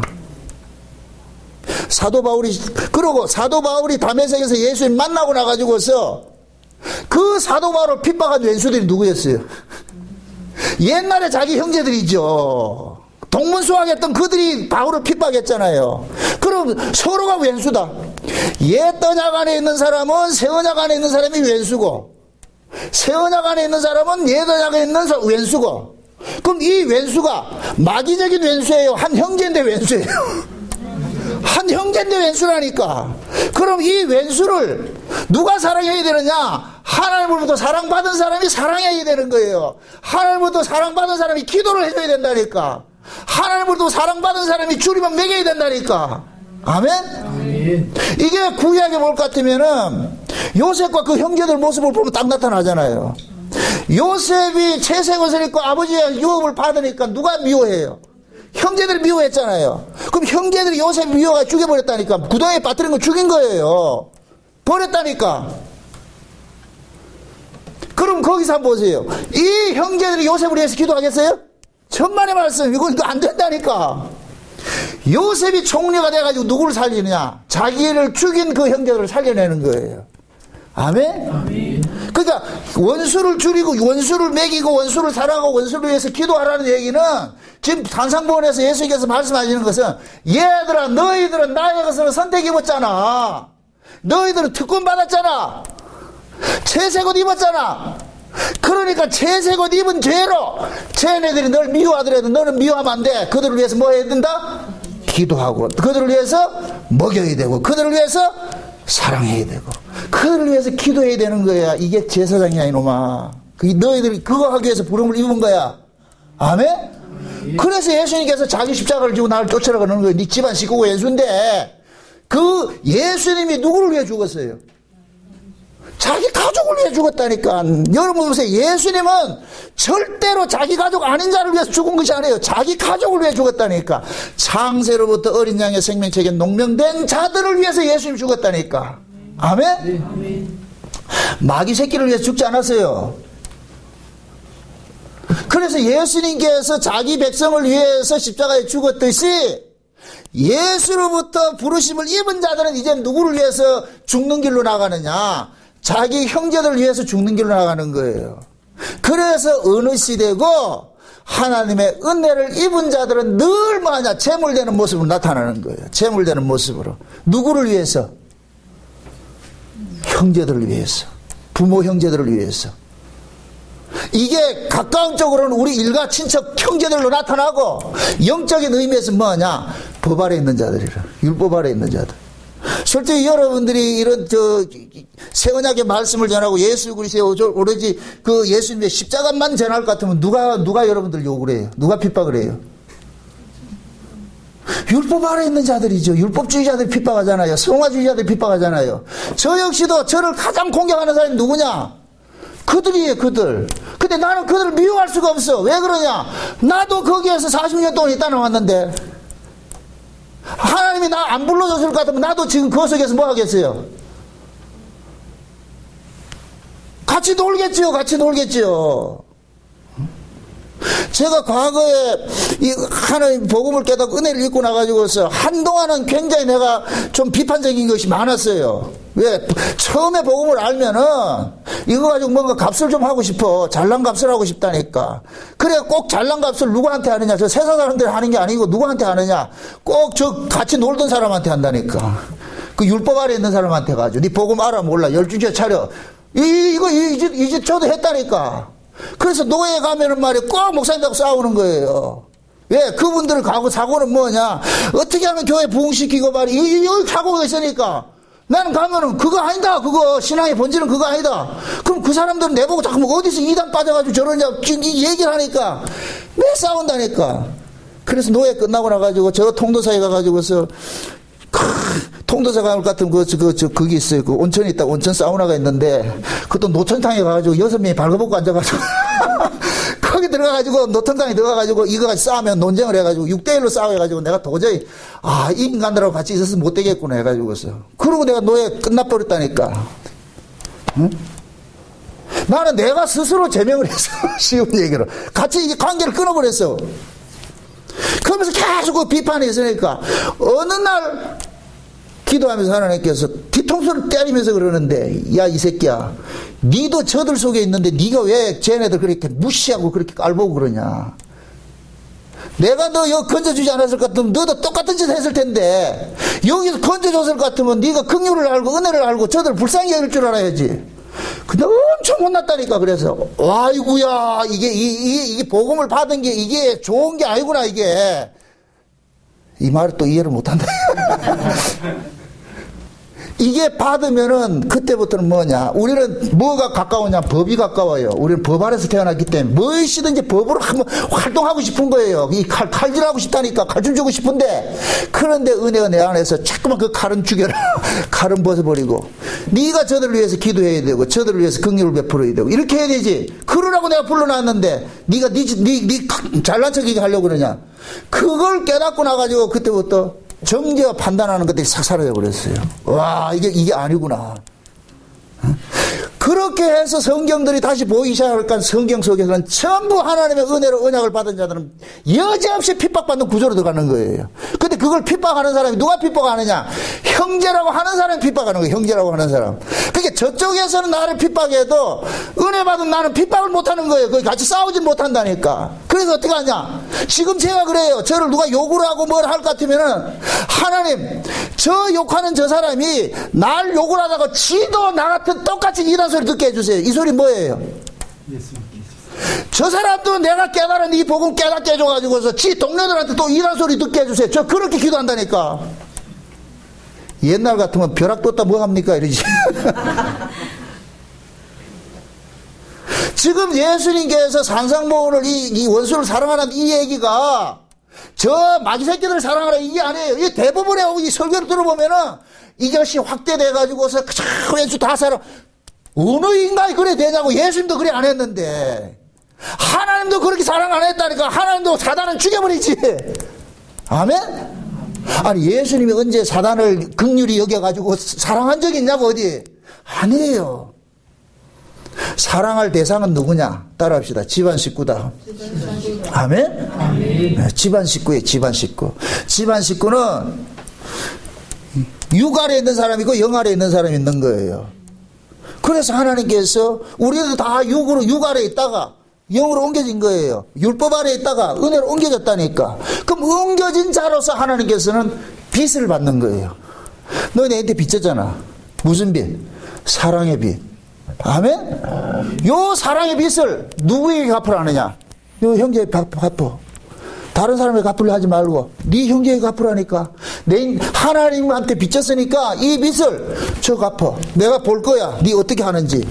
사도 바울이 그러고 사도 바울이 다메섹에서 예수님 만나고 나가지고서 그 사도 바울을 핍박한 왼수들이 누구였어요? 옛날에 자기 형제들이죠. 동문수학했던 그들이 바울을 핍박했잖아요. 그럼 서로가 왼수다. 옛 언약 안에 있는 사람은 새 언약 안에 있는 사람이 왼수고 새 언약 안에 있는 사람은 옛 언약에 있는 왼수고. 그럼 이 왼수가 마귀적인 왼수예요? 한 형제인데 왼수예요? 한 형제인데 왼수라니까. 그럼 이 왼수를 누가 사랑해야 되느냐? 하나님으로부터 사랑받은 사람이 사랑해야 되는 거예요. 하나님으로부터 사랑받은 사람이 기도를 해줘야 된다니까. 하나님으로부터 사랑받은 사람이 줄이면 먹여야 된다니까. 아멘? 아멘. 이게 구약에 볼 것 같으면은 요셉과 그 형제들 모습을 보면 딱 나타나잖아요. 요셉이 채색 옷을 입고 아버지의 유업을 받으니까 누가 미워해요? 형제들이 미워했잖아요. 그럼 형제들이 요셉 미워가 죽여버렸다니까. 구덩이에 빠뜨린 거 죽인 거예요. 버렸다니까. 그럼 거기서 한번 보세요. 이 형제들이 요셉을 위해서 기도하겠어요? 천만의 말씀. 이건 안 된다니까. 요셉이 총리가 돼가지고 누구를 살리느냐? 자기를 죽인 그 형제들을 살려내는 거예요. 아멘? 아멘. 그러니까 원수를 줄이고 원수를 먹이고 원수를 사랑하고 원수를 위해서 기도하라는 얘기는 지금 단상본에서 예수님께서 말씀하시는 것은 얘들아 너희들은 나의 것을 선택 입었잖아. 너희들은 특권 받았잖아. 채색옷 입었잖아. 그러니까 채색옷 입은 죄로 쟤네들이 널 미워하더라도 너는 미워하면 안 돼. 그들을 위해서 뭐 해야 된다? 기도하고 그들을 위해서 먹여야 되고 그들을 위해서 사랑해야 되고 그들을 위해서 기도해야 되는 거야. 이게 제사장이야 이놈아. 너희들이 그거 하기 위해서 부름을 입은 거야. 아멘? 그래서 예수님께서 자기 십자가를 지고 나를 쫓아라 그러는 거예요. 네 집안 식구고 예수인데 그 예수님이 누구를 위해 죽었어요? 자기 가족을 위해 죽었다니까. 여러분 보세요. 예수님은 절대로 자기 가족 아닌 자를 위해서 죽은 것이 아니에요. 자기 가족을 위해 죽었다니까. 창세로부터 어린 양의 생명책에 농명된 자들을 위해서 예수님이 죽었다니까. 아멘? 네, 아멘. 마귀 새끼를 위해서 죽지 않았어요. 그래서 예수님께서 자기 백성을 위해서 십자가에 죽었듯이 예수로부터 부르심을 입은 자들은 이제 누구를 위해서 죽는 길로 나가느냐? 자기 형제들을 위해서 죽는 길로 나가는 거예요. 그래서 어느 시대고 하나님의 은혜를 입은 자들은 늘 뭐하냐? 재물되는 모습으로 나타나는 거예요. 재물되는 모습으로. 누구를 위해서? 형제들을 위해서. 부모 형제들을 위해서. 이게 가까운 쪽으로는 우리 일가 친척 형제들로 나타나고 영적인 의미에서 뭐냐? 법 아래 있는 자들이라. 율법 아래 있는 자들. 솔직히 여러분들이 이런 저 새 언약의 말씀을 전하고 예수 그리스도 오로지 그 예수님의 십자가만 전할 것 같으면 누가 누가 여러분들 욕을 해요? 누가 핍박을 해요? 율법 아래 있는 자들이죠. 율법주의자들이 핍박하잖아요. 성화주의자들이 핍박하잖아요. 저 역시도 저를 가장 공격하는 사람이 누구냐? 그들이에요, 그들. 근데 나는 그들을 미워할 수가 없어. 왜 그러냐? 나도 거기에서 사십 년 동안 있다 나왔는데 하나님이 나 안 불러줬을 것 같으면 나도 지금 그 속에서 뭐 하겠어요? 같이 놀겠지요, 같이 놀겠지요. 제가 과거에 이 하나님 복음을 깨닫고 은혜를 입고 나가지고서 한동안은 굉장히 내가 좀 비판적인 것이 많았어요. 왜? 처음에 복음을 알면은 이거 가지고 뭔가 값을 좀 하고 싶어. 잘난 값을 하고 싶다니까. 그래 꼭 잘난 값을 누구한테 하느냐? 저 세상 사람들 하는 게 아니고 누구한테 하느냐? 꼭 저 같이 놀던 사람한테 한다니까. 그 율법 아래 있는 사람한테 가지고 네 복음 알아 몰라. 열중체 차려. 이, 이거 이 짓 이 짓 저도 했다니까. 그래서 노예에 가면은 말이야 꼭 목사님하고 싸우는 거예요. 왜? 그분들을 가고 사고는 뭐냐? 어떻게 하면 교회 부흥시키고 말이야. 이, 여기 사고가 있으니까. 나는 가면은 그거 아니다. 그거 신앙의 본질은 그거 아니다. 그럼 그 사람들은 내보고 자꾸 어디서 이단 빠져가지고 저러냐 이 얘기를 하니까 매 싸운다니까. 그래서 노예 끝나고 나가지고 저 통도사에 가가지고서 통도사 가을 같은 그, 그, 저, 거기 있어요. 그 온천이 있다. 온천 사우나가 있는데, 그것도 노천탕에 가가지고 여섯 명이 발가벗고 앉아가지고, 거기 들어가가지고, 노천탕에 들어가가지고, 이거 같이 싸우면 논쟁을 해가지고, 육 대 일로 싸워해가지고, 내가 도저히, 아, 이 인간들하고 같이 있어서 못 되겠구나 해가지고서. 그러고 내가 노예 끝나버렸다니까. 응? 나는 내가 스스로 제명을 했어. 쉬운 얘기로. 같이 이게 관계를 끊어버렸어. 그러면서 계속 그 비판이 있으니까, 어느 날, 기도하면서 하나님께서 뒤통수를 때리면서 그러는데 야 이 새끼야 니도 저들 속에 있는데 니가 왜 쟤네들 그렇게 무시하고 그렇게 깔보고 그러냐. 내가 너 여기 건져주지 않았을 것 같으면 너도 똑같은 짓 했을 텐데 여기서 건져줬을 것 같으면 니가 긍휼을 알고 은혜를 알고 저들 불쌍히 여길 줄 알아야지. 근데 엄청 혼났다니까. 그래서 아이고야 이게 이, 이, 이게 복음을 받은 게 이게 좋은 게 아니구나. 이게 이 말을 또 이해를 못한다. 이게 받으면은 그때부터는 뭐냐? 우리는 뭐가 가까우냐? 법이 가까워요. 우리는 법 아래서 태어났기 때문에 무엇이든지 법으로 한번 활동하고 싶은 거예요. 이 칼, 칼질하고 싶다니까. 칼 좀 주고 싶은데 그런데 은혜가 내 안에서 자꾸만 그 칼은 죽여라. 칼은 벗어버리고 네가 저들을 위해서 기도해야 되고 저들을 위해서 긍휼을 베풀어야 되고 이렇게 해야 되지. 그러라고 내가 불러놨는데 네가 네, 네, 네 잘난 척이게 하려고 그러냐? 그걸 깨닫고 나가지고 그때부터 정죄와 판단하는 것들이 싹 사라져버렸어요. 와, 이게, 이게 아니구나. 그렇게 해서 성경들이 다시 보이기 시작하니까 성경 속에서는 전부 하나님의 은혜로 언약을 받은 자들은 여지없이 핍박받는 구조로 들어가는 거예요. 근데 그걸 핍박하는 사람이 누가 핍박하느냐? 형제라고 하는 사람이 핍박하는 거예요. 형제라고 하는 사람. 그게 저쪽에서는 나를 핍박해도 은혜 받은 나는 핍박을 못하는 거예요. 거기 같이 싸우지 못한다니까. 그래서 어떻게 하냐? 지금 제가 그래요. 저를 누가 욕을 하고 뭘 할 것 같으면은 하나님 저 욕하는 저 사람이 날 욕을 하다가 지도 나 같은 똑같이 이런 소리 듣게 해주세요. 이 소리 뭐예요? 저 사람도 내가 깨달은 이 복음 깨닫게 해줘가지고서 지 동료들한테 또 이런 소리 듣게 해주세요. 저 그렇게 기도한다니까. 옛날 같으면 벼락 떴다 뭐 합니까? 이러지. 지금 예수님께서 산상보훈을 이, 이 원수를 사랑하는 이 얘기가 저 마귀 새끼들을 사랑하라 이게 아니에요. 이 대부분의 이 설교를 들어보면은 이것이 확대돼가지고서 왼수 다 사랑. 어느 인간이 그래 되냐고. 예수님도 그래 안 했는데 하나님도 그렇게 사랑 안 했다니까. 하나님도 사단은 죽여버리지. 아멘? 아니 예수님이 언제 사단을 긍휼히 여겨가지고 사랑한 적이 있냐고. 어디? 아니에요. 사랑할 대상은 누구냐? 따라합시다. 집안 식구다. 아멘? 아멘. 네, 집안 식구예요. 집안 식구. 집안 식구는 육 아래 있는 사람이고 영 아래 있는 사람이 있는 거예요. 그래서 하나님께서 우리도 다 육으로 육 아래 있다가 영으로 옮겨진 거예요. 율법 아래 있다가 은혜로 옮겨졌다니까. 그럼 옮겨진 자로서 하나님께서는 빚을 받는 거예요. 너 내한테 빚졌잖아. 무슨 빚? 사랑의 빚. 아멘? 요 사랑의 빚을 누구에게 갚으라 하느냐? 요 형제에게 갚어. 다른 사람에게 갚으려 하지 말고 네 형제에게 갚으라니까. 내 하나님한테 빚졌으니까 이 빚을 저 갚어. 내가 볼 거야. 네 어떻게 하는지.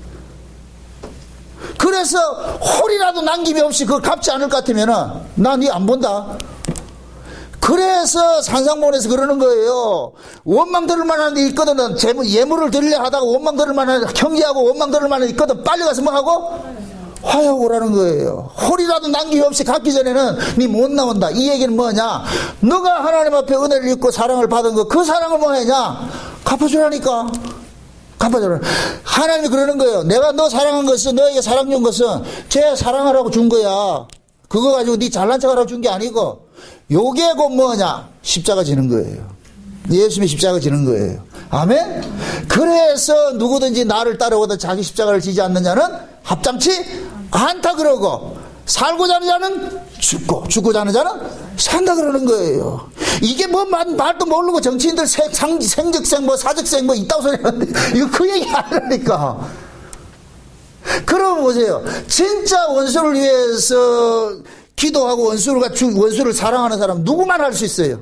그래서 홀이라도 남김이 없이 그걸 갚지 않을 것 같으면은 나 네 안 본다. 그래서 산상본에서 그러는 거예요. 원망 들을 만한 데 있거든. 재물, 예물을 드리려 하다가 원망 들을 만한 형제하고 원망 들을 만한 데 있거든. 빨리 가서 뭐 하고? 화해하고 오라는 거예요. 홀이라도 남김이 없이 갚기 전에는 니 못 나온다. 이 얘기는 뭐냐? 너가 하나님 앞에 은혜를 입고 사랑을 받은 거, 그 사랑을 뭐 하냐? 갚아주라니까. 갚아주라. 하나님이 그러는 거예요. 내가 너 사랑한 것은, 너에게 사랑 준 것은 제 사랑하라고 준 거야. 그거 가지고 니 잘난 척 하라고 준 게 아니고, 요게 곧 뭐냐? 십자가 지는 거예요. 예수님이 십자가 지는 거예요. 아멘? 그래서 누구든지 나를 따르거든 자기 십자가를 지지 않는 자는 합장치 않다 그러고, 살고자 하는 자는 죽고 죽고자 하는 자는 산다 그러는 거예요. 이게 뭐 말, 말도 모르고 정치인들 생, 상, 생적생 뭐 사적생 뭐 있다고 소리 하는데 이거 그 얘기 아니라니까. 그러면 보세요. 진짜 원수를 위해서 기도하고 원수를, 원수를 사랑하는 사람 누구만 할 수 있어요?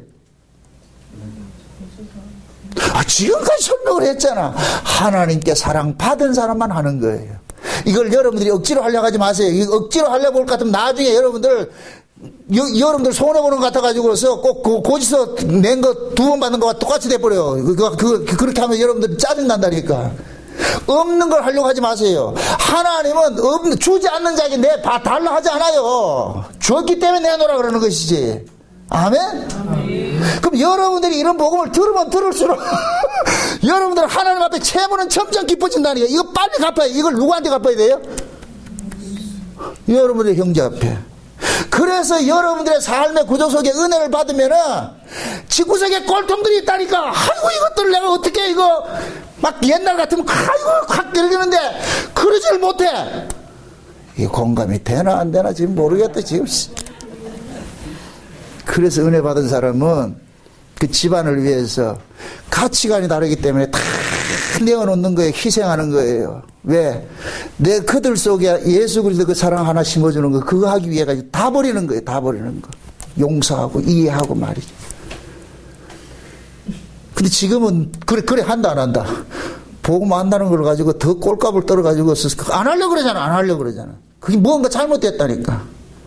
아, 지금까지 설명을 했잖아. 하나님께 사랑받은 사람만 하는 거예요. 이걸 여러분들이 억지로 하려고 하지 마세요. 이거 억지로 하려고 볼 것 같으면 나중에 여러분들, 여, 여러분들 손해보는 것 같아가지고서 꼭 고, 고지서 낸 거 두 번 받는 거와 똑같이 돼버려요. 그, 그, 그, 그렇게 하면 여러분들 짜증난다니까. 없는 걸 하려고 하지 마세요. 하나님은 없는, 주지 않는 자에게 내 봐 달라 하지 않아요. 줬기 때문에 내놓으라 그러는 것이지. 아멘? 아멘. 그럼 여러분들이 이런 복음을 들으면 들을수록 여러분들 하나님 앞에 채무는 점점 깊어진다니까. 이거 빨리 갚아야. 이걸 누구한테 갚아야 돼요? 여러분들의 형제 앞에. 그래서 여러분들의 삶의 구조 속에 은혜를 받으면은 지구석에 꼴통들이 있다니까. 아이고 이것들을 내가 어떻게 이거 막 옛날 같으면 아이고 확 때리는데 그러질 못해. 이 공감이 되나 안 되나 지금 모르겠다 지금. 그래서 은혜 받은 사람은 그 집안을 위해서 가치관이 다르기 때문에 다 내어놓는 거예요. 희생하는 거예요. 왜? 내 그들 속에 예수 그리스도 그 사랑 하나 심어주는 거, 그거 하기 위해 가지고 다 버리는 거예요. 다 버리는 거. 용서하고 이해하고 말이죠. 근데 지금은 그래 그래 한다 안 한다. 복음 안다는 걸 가지고 더 꼴값을 떨어가지고 안 하려고 그러잖아. 안 하려고 그러잖아. 그게 뭔가 잘못됐다니까.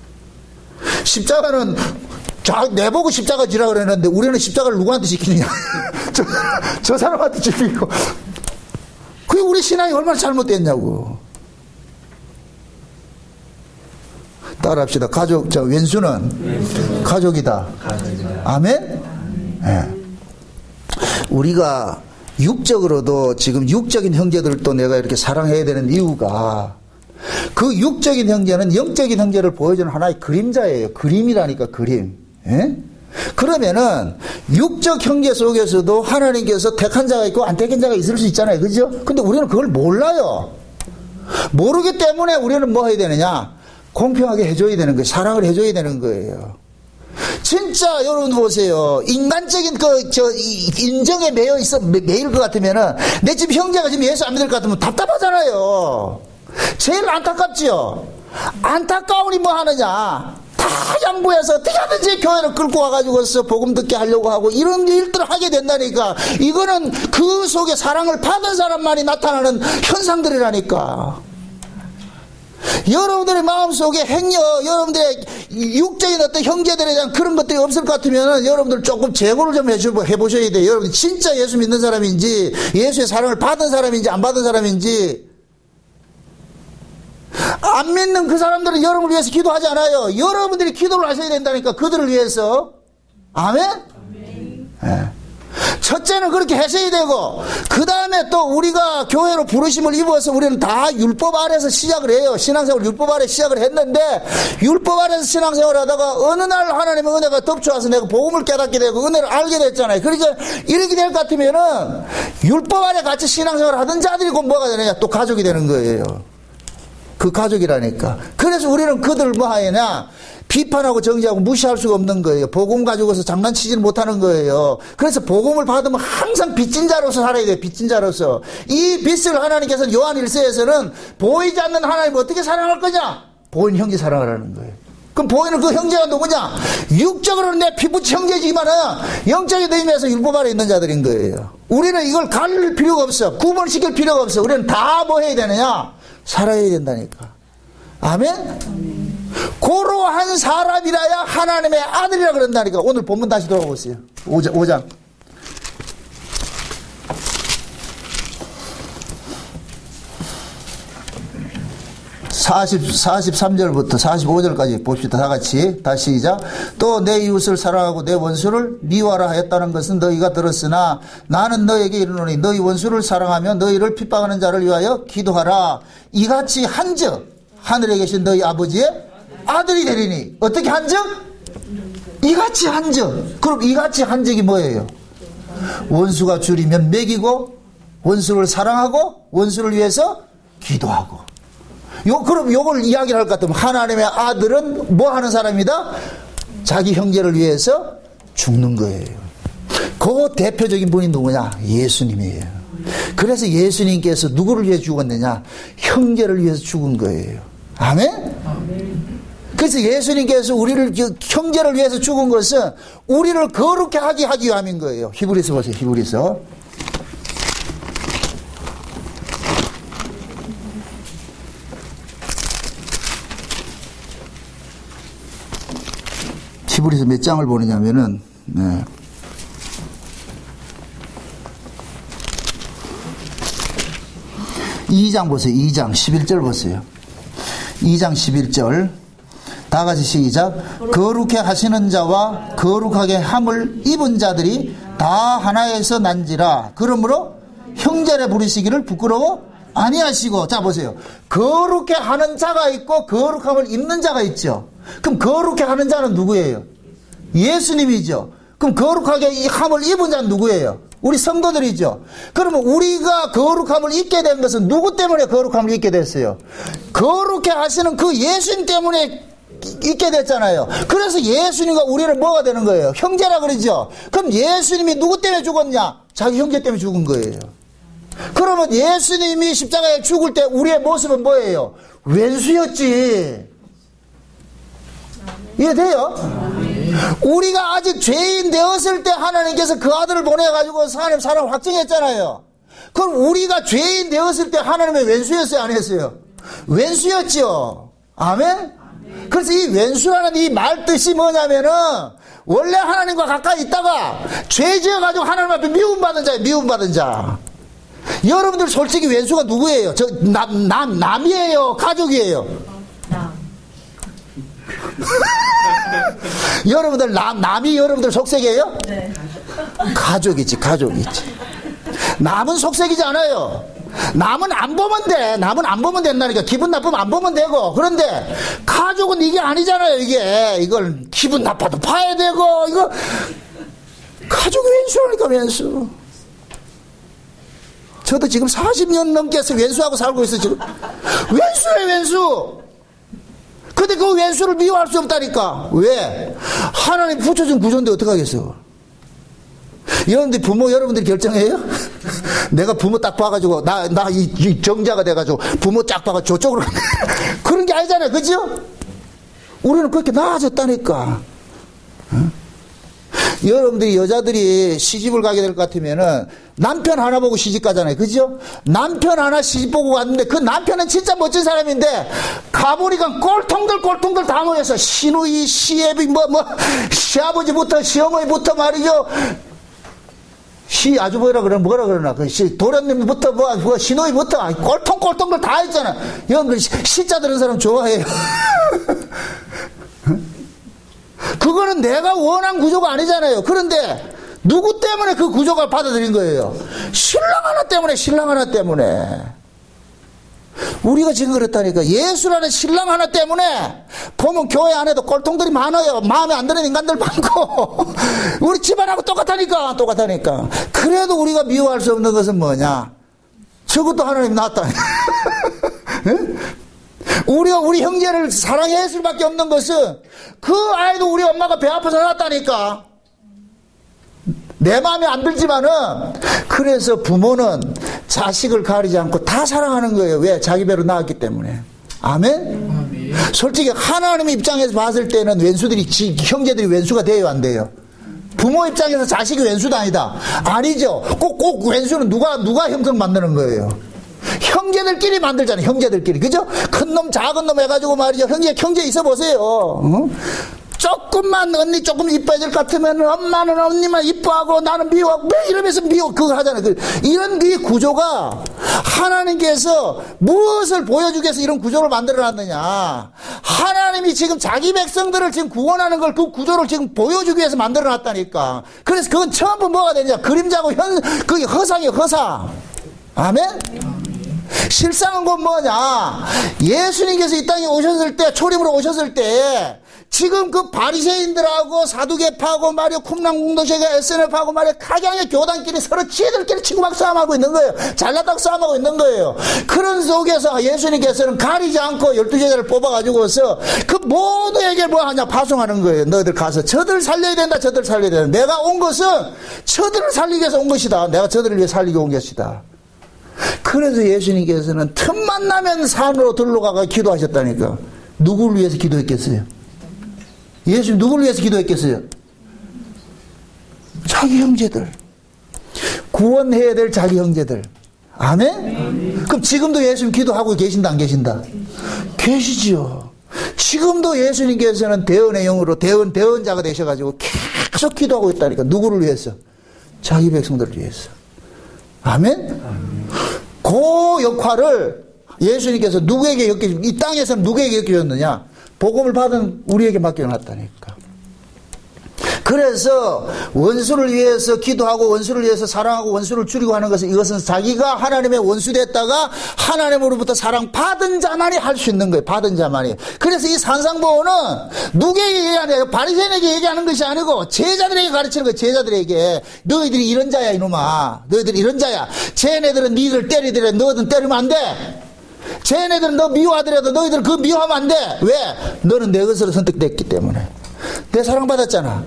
십자가는 자, 내보고 십자가 지라 그랬는데 우리는 십자가를 누구한테 지키느냐? 저, 저 사람한테 지키고. 그게 우리 신앙이 얼마나 잘못됐냐고. 따라합시다. 가족, 저 왼수는 왼수. 가족이다. 가족이다. 아멘? 예. 네. 우리가 육적으로도 지금 육적인 형제들도 내가 이렇게 사랑해야 되는 이유가, 그 육적인 형제는 영적인 형제를 보여주는 하나의 그림자예요. 그림이라니까, 그림. 예? 그러면은 육적 형제 속에서도 하나님께서 택한 자가 있고 안 택한 자가 있을 수 있잖아요. 그죠? 근데 우리는 그걸 몰라요. 모르기 때문에 우리는 뭐 해야 되느냐? 공평하게 해줘야 되는 거예요. 사랑을 해줘야 되는 거예요. 진짜 여러분 보세요. 인간적인 그 저 인정에 매여 있어 매일 것 같으면은 내 집 형제가 지금 예수 안 믿을 것 같으면 답답하잖아요. 제일 안타깝지요. 안타까우니 뭐 하느냐? 다 양보해서 어떻게 하든지 교회를 끌고 와가지고서 복음 듣게 하려고 하고 이런 일들을 하게 된다니까. 이거는 그 속에 사랑을 받은 사람만이 나타나는 현상들이라니까. 여러분들의 마음속에 행여 여러분들의 육적인 어떤 형제들에 대한 그런 것들이 없을 것 같으면 여러분들 조금 재고를 좀 해보셔야 돼요. 여러분 진짜 예수 믿는 사람인지, 예수의 사랑을 받은 사람인지 안 받은 사람인지. 안 믿는 그 사람들은 여러분을 위해서 기도하지 않아요. 여러분들이 기도를 하셔야 된다니까. 그들을 위해서. 아멘? 아멘. 네. 첫째는 그렇게 하셔야 되고, 그 다음에 또 우리가 교회로 부르심을 입어서 우리는 다 율법 아래서 시작을 해요. 신앙생활 율법 아래 시작을 했는데, 율법 아래서 신앙생활 하다가 어느 날 하나님의 은혜가 덮쳐와서 내가 복음을 깨닫게 되고 은혜를 알게 됐잖아요. 그러니까 이렇게 될 것 같으면은 율법 아래 같이 신앙생활을 하던 자들이 곧 뭐가 되느냐? 또 가족이 되는 거예요. 그 가족이라니까. 그래서 우리는 그들을 뭐 하느냐? 비판하고 정죄하고 무시할 수가 없는 거예요. 복음 가지고서 장난치지는 못하는 거예요. 그래서 복음을 받으면 항상 빚진 자로서 살아야 돼요. 빚진 자로서. 이 빚을 하나님께서는 요한 일서에서는 보이지 않는 하나님을 어떻게 사랑할 거냐? 보이는 형제 사랑하라는 거예요. 그럼 보이는 그 형제가 누구냐? 육적으로는 내 피부치 형제지만은 영적인 의미에서 율법 아래 있는 자들인 거예요. 우리는 이걸 가릴 필요가 없어. 구분시킬 필요가 없어. 우리는 다 뭐 해야 되느냐? 살아야 된다니까. 아멘? 고로한 사람이라야 하나님의 아들이라 그런다니까. 오늘 본문 다시 돌아보세요. 오 장, 오 장. 사십, 사십삼 절부터 사십오 절까지 봅시다. 다 같이. 다시 시작. 또 내 이웃을 사랑하고 내 원수를 미워하라 하였다는 것은 너희가 들었으나 나는 너에게 이르노니 너희 원수를 사랑하며 너희를 핍박하는 자를 위하여 기도하라. 이같이 한즉 하늘에 계신 너희 아버지의 아들이 되리니. 어떻게 한즉? 이같이 한즉. 그럼 이같이 한즉이 뭐예요? 원수가 줄이면 먹이고 원수를 사랑하고 원수를 위해서 기도하고. 요, 그럼 요걸 이야기를 할 것 같으면 하나님의 아들은 뭐 하는 사람이다? 자기 형제를 위해서 죽는 거예요. 그 대표적인 분이 누구냐? 예수님이에요. 그래서 예수님께서 누구를 위해 죽었느냐? 형제를 위해서 죽은 거예요. 아멘? 아멘. 그래서 예수님께서 우리를, 형제를 위해서 죽은 것은 우리를 거룩해 하게 하기 위함인 거예요. 히브리서 보세요. 히브리서. 히브리서 몇 장을 보느냐면은, 네. 이 장 보세요. 이 장 십일 절 보세요. 이 장 십일 절. 다 같이 시작. 거룩해 하시는 자와 거룩하게 함을 입은 자들이 다 하나에서 난지라. 그러므로 형제라 부르시기를 부끄러워 아니하시고. 자 보세요. 거룩해 하는 자가 있고 거룩함을 입는 자가 있죠. 그럼 거룩해 하는 자는 누구예요? 예수님이죠. 그럼 거룩하게 이 함을 입은 자는 누구예요? 우리 성도들이죠. 그러면 우리가 거룩함을 입게 된 것은 누구 때문에 거룩함을 입게 됐어요? 거룩해 하시는 그 예수님 때문에 있게 됐잖아요. 그래서 예수님과 우리를 뭐가 되는 거예요? 형제라 그러죠. 그럼 예수님이 누구 때문에 죽었냐? 자기 형제 때문에 죽은 거예요. 그러면 예수님이 십자가에 죽을 때 우리의 모습은 뭐예요? 왼수였지. 이해돼요? 우리가 아직 죄인 되었을 때 하나님께서 그 아들을 보내가지고 하나님 사랑을 확증했잖아요. 그럼 우리가 죄인 되었을 때 하나님의 왼수였어요? 안 했어요? 왼수였죠. 아멘? 그래서 이 왼수라는 이 말 뜻이 뭐냐면은 원래 하나님과 가까이 있다가 죄 지어가지고 하나님 앞에 미움받은 자예요. 미움받은 자. 여러분들 솔직히 왼수가 누구예요? 저 남, 남, 남이에요? 가족이에요? 남. 여러분들 남, 남이 여러분들 속색이에요? 네. 가족이지, 가족이지. 남은 속색이지 않아요. 남은 안 보면 돼. 남은 안 보면 된다니까. 기분 나쁘면 안 보면 되고. 그런데 가족은 이게 아니잖아요. 이게 이걸 기분 나빠도 봐야 되고. 이거 가족이 왼수라니까. 왼수. 저도 지금 사십 년 넘게 해서 왼수하고 살고 있어 지금. 왼수예요, 왼수. 근데 그 왼수를 미워할 수 없다니까. 왜? 하나님 붙여준 구조인데 어떡하겠어. 여러분들 부모 여러분들이 결정해요? 내가 부모 딱 봐가지고 나 나 이 이 정자가 돼가지고 부모 딱 봐가지고 저쪽으로 그런 게 아니잖아요, 그죠? 우리는 그렇게 나아졌다니까. 응? 여러분들이 여자들이 시집을 가게 될 것 같으면은 남편 하나 보고 시집 가잖아요, 그죠? 남편 하나 시집 보고 갔는데 그 남편은 진짜 멋진 사람인데 가보니까 꼴통들 꼴통들 다 모여서 시누이 시애비 뭐 뭐 시아버지부터 시어머니부터 말이죠. 시 아주버지라 그러나 뭐라 그러나 그 시 도련님부터 뭐, 뭐 시노이부터 꼴통꼴통들 다 있잖아. 여러분들 시자 들은 사람 좋아해요. 그거는 내가 원한 구조가 아니잖아요. 그런데 누구 때문에 그 구조가 받아들인 거예요? 신랑 하나 때문에, 신랑 하나 때문에. 우리가 지금 그렇다니까. 예수라는 신랑 하나 때문에 보면 교회 안에도 꼴통들이 많아요. 마음에 안 드는 인간들 많고. 우리 집안하고 똑같다니까. 똑같다니까. 그래도 우리가 미워할 수 없는 것은 뭐냐? 저것도 하나님 낳았다. 우리가 우리 형제를 사랑해야 수밖에 없는 것은 그 아이도 우리 엄마가 배 아파서 낳았다니까. 내 마음에 안 들지만은 그래서 부모는 자식을 가리지 않고 다 사랑하는 거예요. 왜? 자기 배로 낳았기 때문에. 아멘? 아멘. 솔직히 하나님 입장에서 봤을 때는 왼수들이 형제들이 왼수가 돼요, 안 돼요? 부모 입장에서 자식이 왼수도 아니다. 아니죠. 꼭, 꼭 왼수는 누가, 누가 형성 만드는 거예요? 형제들끼리 만들잖아요. 형제들끼리. 그죠? 큰 놈, 작은 놈 해가지고 말이죠. 형제, 형제 있어 보세요. 어? 조금만 언니 조금 이뻐질 것 같으면 엄마는 언니만 이뻐하고 나는 미워하고 뭐 이러면서 미워 그걸 하잖아요. 이런 이 구조가 하나님께서 무엇을 보여주기 위해서 이런 구조를 만들어 놨느냐. 하나님이 지금 자기 백성들을 지금 구원하는 걸 그 구조를 지금 보여주기 위해서 만들어 놨다니까. 그래서 그건 전부 뭐가 되냐. 그림자고 현, 그게 허상이에요. 허상. 아멘? 실상은 곧 뭐냐. 예수님께서 이 땅에 오셨을 때, 초림으로 오셨을 때 지금 그 바리새인들하고 사두개파하고 말이야 쿰랑궁도시가 에스엔에프하고 말이야 각양의 교단끼리 서로 지들끼리 치고 막 싸움하고 있는 거예요. 잘났다고 싸움하고 있는 거예요. 그런 속에서 예수님께서는 가리지 않고 열두 제자를 뽑아가지고서 그 모두에게 뭐 하냐 파송하는 거예요. 너희들 가서 저들을 살려야 된다. 저들을 살려야 된다. 내가 온 것은 저들을 살리기 위해서 온 것이다. 내가 저들을 위해 살리기 온 것이다. 그래서 예수님께서는 틈만 나면 산으로 들러가가 기도하셨다니까. 누구를 위해서 기도했겠어요? 예수님 누구를 위해서 기도했겠어요? 자기 형제들. 구원해야 될 자기 형제들. 아멘? 아멘. 그럼 지금도 예수님 기도하고 계신다 안 계신다? 계시지요. 지금도 예수님께서는 대언의 영으로 대언, 대언자가 되셔가지고 계속 기도하고 있다니까. 누구를 위해서? 자기 백성들을 위해서. 아멘? 아멘. 그 역할을 예수님께서 누구에게 엮여, 이 땅에서는 누구에게 엮여줬느냐? 복음을 받은 우리에게 맡겨놨다니까. 그래서 원수를 위해서 기도하고 원수를 위해서 사랑하고 원수를 줄이고 하는 것은 이것은 자기가 하나님의 원수 됐다가 하나님으로부터 사랑받은 자만이 할 수 있는 거예요. 받은 자만이. 그래서 이 산상보호는 누구에게 얘기하냐? 바리새인에게 얘기하는 것이 아니고 제자들에게 가르치는 거예요. 제자들에게. 너희들이 이런 자야 이놈아. 너희들이 이런 자야. 쟤네들은 니들 때리더라도 너희들은 때리면 안 돼. 쟤네들은 너 미워하더라도 너희들은 그 미워하면 안 돼. 왜? 너는 내 것으로 선택됐기 때문에. 내 사랑받았잖아.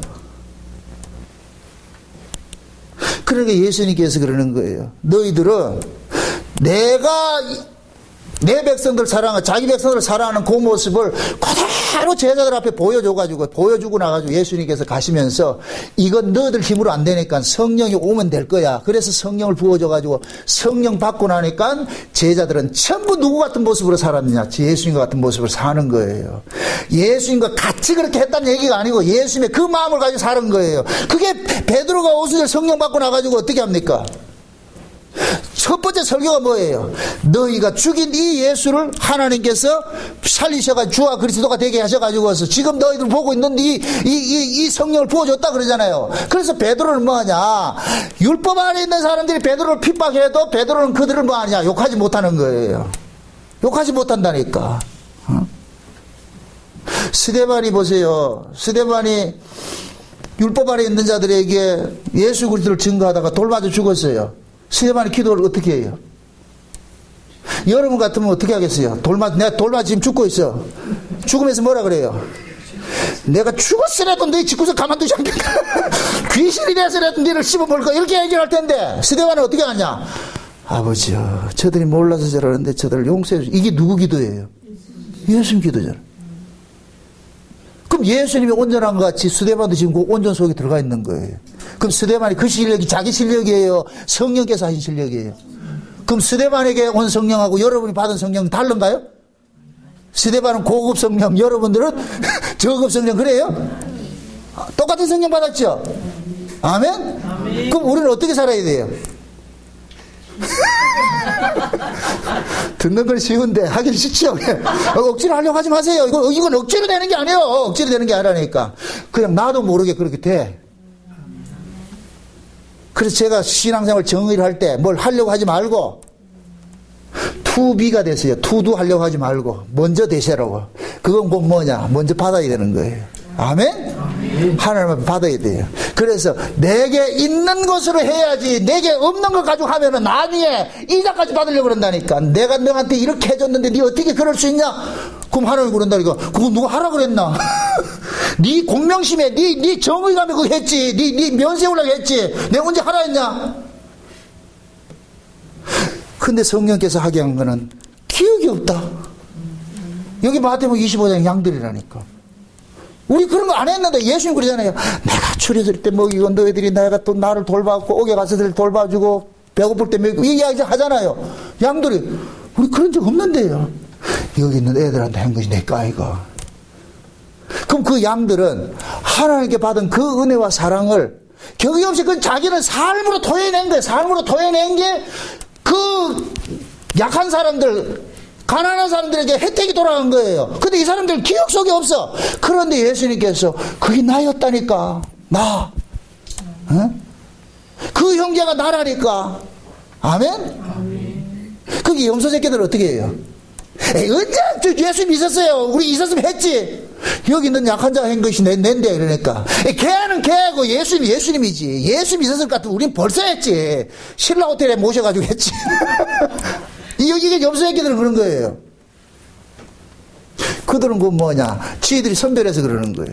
그러니까 예수님께서 그러는 거예요. 너희들은 내가 내 백성들 사랑하고 자기 백성들을 사랑하는 그 모습을 그대로 제자들 앞에 보여줘가지고 보여주고 나가지고 예수님께서 가시면서 이건 너희들 힘으로 안 되니까 성령이 오면 될 거야. 그래서 성령을 부어줘가지고 성령 받고 나니까 제자들은 전부 누구 같은 모습으로 살았느냐? 예수님과 같은 모습으로 사는 거예요. 예수님과 같이 그렇게 했다는 얘기가 아니고 예수님의 그 마음을 가지고 사는 거예요. 그게 베드로가 오순절 성령 받고 나가지고 어떻게 합니까? 첫 번째 설교가 뭐예요? 너희가 죽인 이 예수를 하나님께서 살리셔가지고 주와 그리스도가 되게 하셔가지고서 지금 너희들 보고 있는 이, 이, 이, 이 성령을 부어줬다 그러잖아요. 그래서 베드로는 뭐하냐? 율법 안에 있는 사람들이 베드로를 핍박해도 베드로는 그들을 뭐하냐? 욕하지 못하는 거예요. 욕하지 못한다니까. 어? 스데반이 보세요. 스데반이 율법 안에 있는 자들에게 예수 그리스도를 증거하다가 돌 맞아 죽었어요. 스데반이 기도를 어떻게 해요? 여러분 같으면 어떻게 하겠어요? 돌맞, 내가 돌맞 지금 죽고 있어. 죽으면서 뭐라 그래요? 내가 죽었으라도 너희 집구석 가만두지 않겠다. 귀신이 돼서라도 너를 씹어볼 거야. 이렇게 얘기를 할 텐데, 스데반은 어떻게 하냐? 아버지요, 저들이 몰라서 저러는데 저들을 용서해 주세요. 이게 누구 기도예요? 예수님 기도잖아. 그럼 예수님이 온전한 것 같이 스데반도 지금 그 온전 속에 들어가 있는 거예요. 그럼 스데반이 그 실력이 자기 실력이에요? 성령께서 하신 실력이에요? 그럼 스데반에게 온 성령하고 여러분이 받은 성령은 다른가요? 스데반은 고급 성령, 여러분들은 저급 성령, 그래요? 똑같은 성령 받았죠? 아멘? 아멘. 그럼 우리는 어떻게 살아야 돼요? 듣는 건 쉬운데 하긴 쉽죠. 억지로 하려고 하지 마세요. 이거, 이건 억지로 되는 게 아니에요. 억지로 되는 게 아니라니까. 그냥 나도 모르게 그렇게 돼. 그래서 제가 신앙생활 정의를 할 때 뭘 하려고 하지 말고 투비가 되세요. 투두 하려고 하지 말고 먼저 되시라고. 그건 곧 뭐냐? 먼저 받아야 되는 거예요. 아멘? 아멘. 하나님 앞에 받아야 돼요. 그래서 내게 있는 것으로 해야지 내게 없는 것 가지고 하면은 나중에 이자까지 받으려고 그런다니까. 내가 너한테 이렇게 해줬는데 네 어떻게 그럴 수 있냐? 그럼 하나님 그런다니까. 그거 누가 하라 그랬나? 네 공명심에 네, 네 정의감에 그거 했지. 네, 네 면세우려고 했지. 내가 언제 하라 했냐? 근데 성령께서 하게 한 거는 기억이 없다. 여기 마태복음 이십오 장 양들이라니까. 우리 그런 거 안 했는데 예수님 그러잖아요. 내가 추렸을 때 먹이고 너희들이 내가 또 나를 돌봐주고 옥에 가서들 돌봐주고 배고플 때 먹이고 이 이야기 하잖아요. 양들이. 우리 그런 적 없는데요. 여기 있는 애들한테 한 것이 내 까이가. 그럼 그 양들은 하나님께 받은 그 은혜와 사랑을 격이 없이 그 자기는 삶으로 토해낸 거예요. 삶으로 토해낸 게 그 약한 사람들, 가난한 사람들에게 혜택이 돌아간 거예요. 근데 이 사람들 기억 속에 없어. 그런데 예수님께서 그게 나였다니까. 나. 어? 그 형제가 나라니까. 아멘? 아멘. 그게 염소 새끼들 어떻게 해요? 에이, 언제 예수님 있었어요. 우리 있었으면 했지. 여기 있는 약한 자가 한 것이 내, 낸데 이러니까. 에이, 걔는 걔고 예수님 예수님이지. 예수님 있었을 것 같으면 우린 벌써 했지. 신라 호텔에 모셔가지고 했지. 이게 염소 새끼들은 그런 거예요. 그들은 그 뭐냐, 지들이 선별해서 그러는 거예요.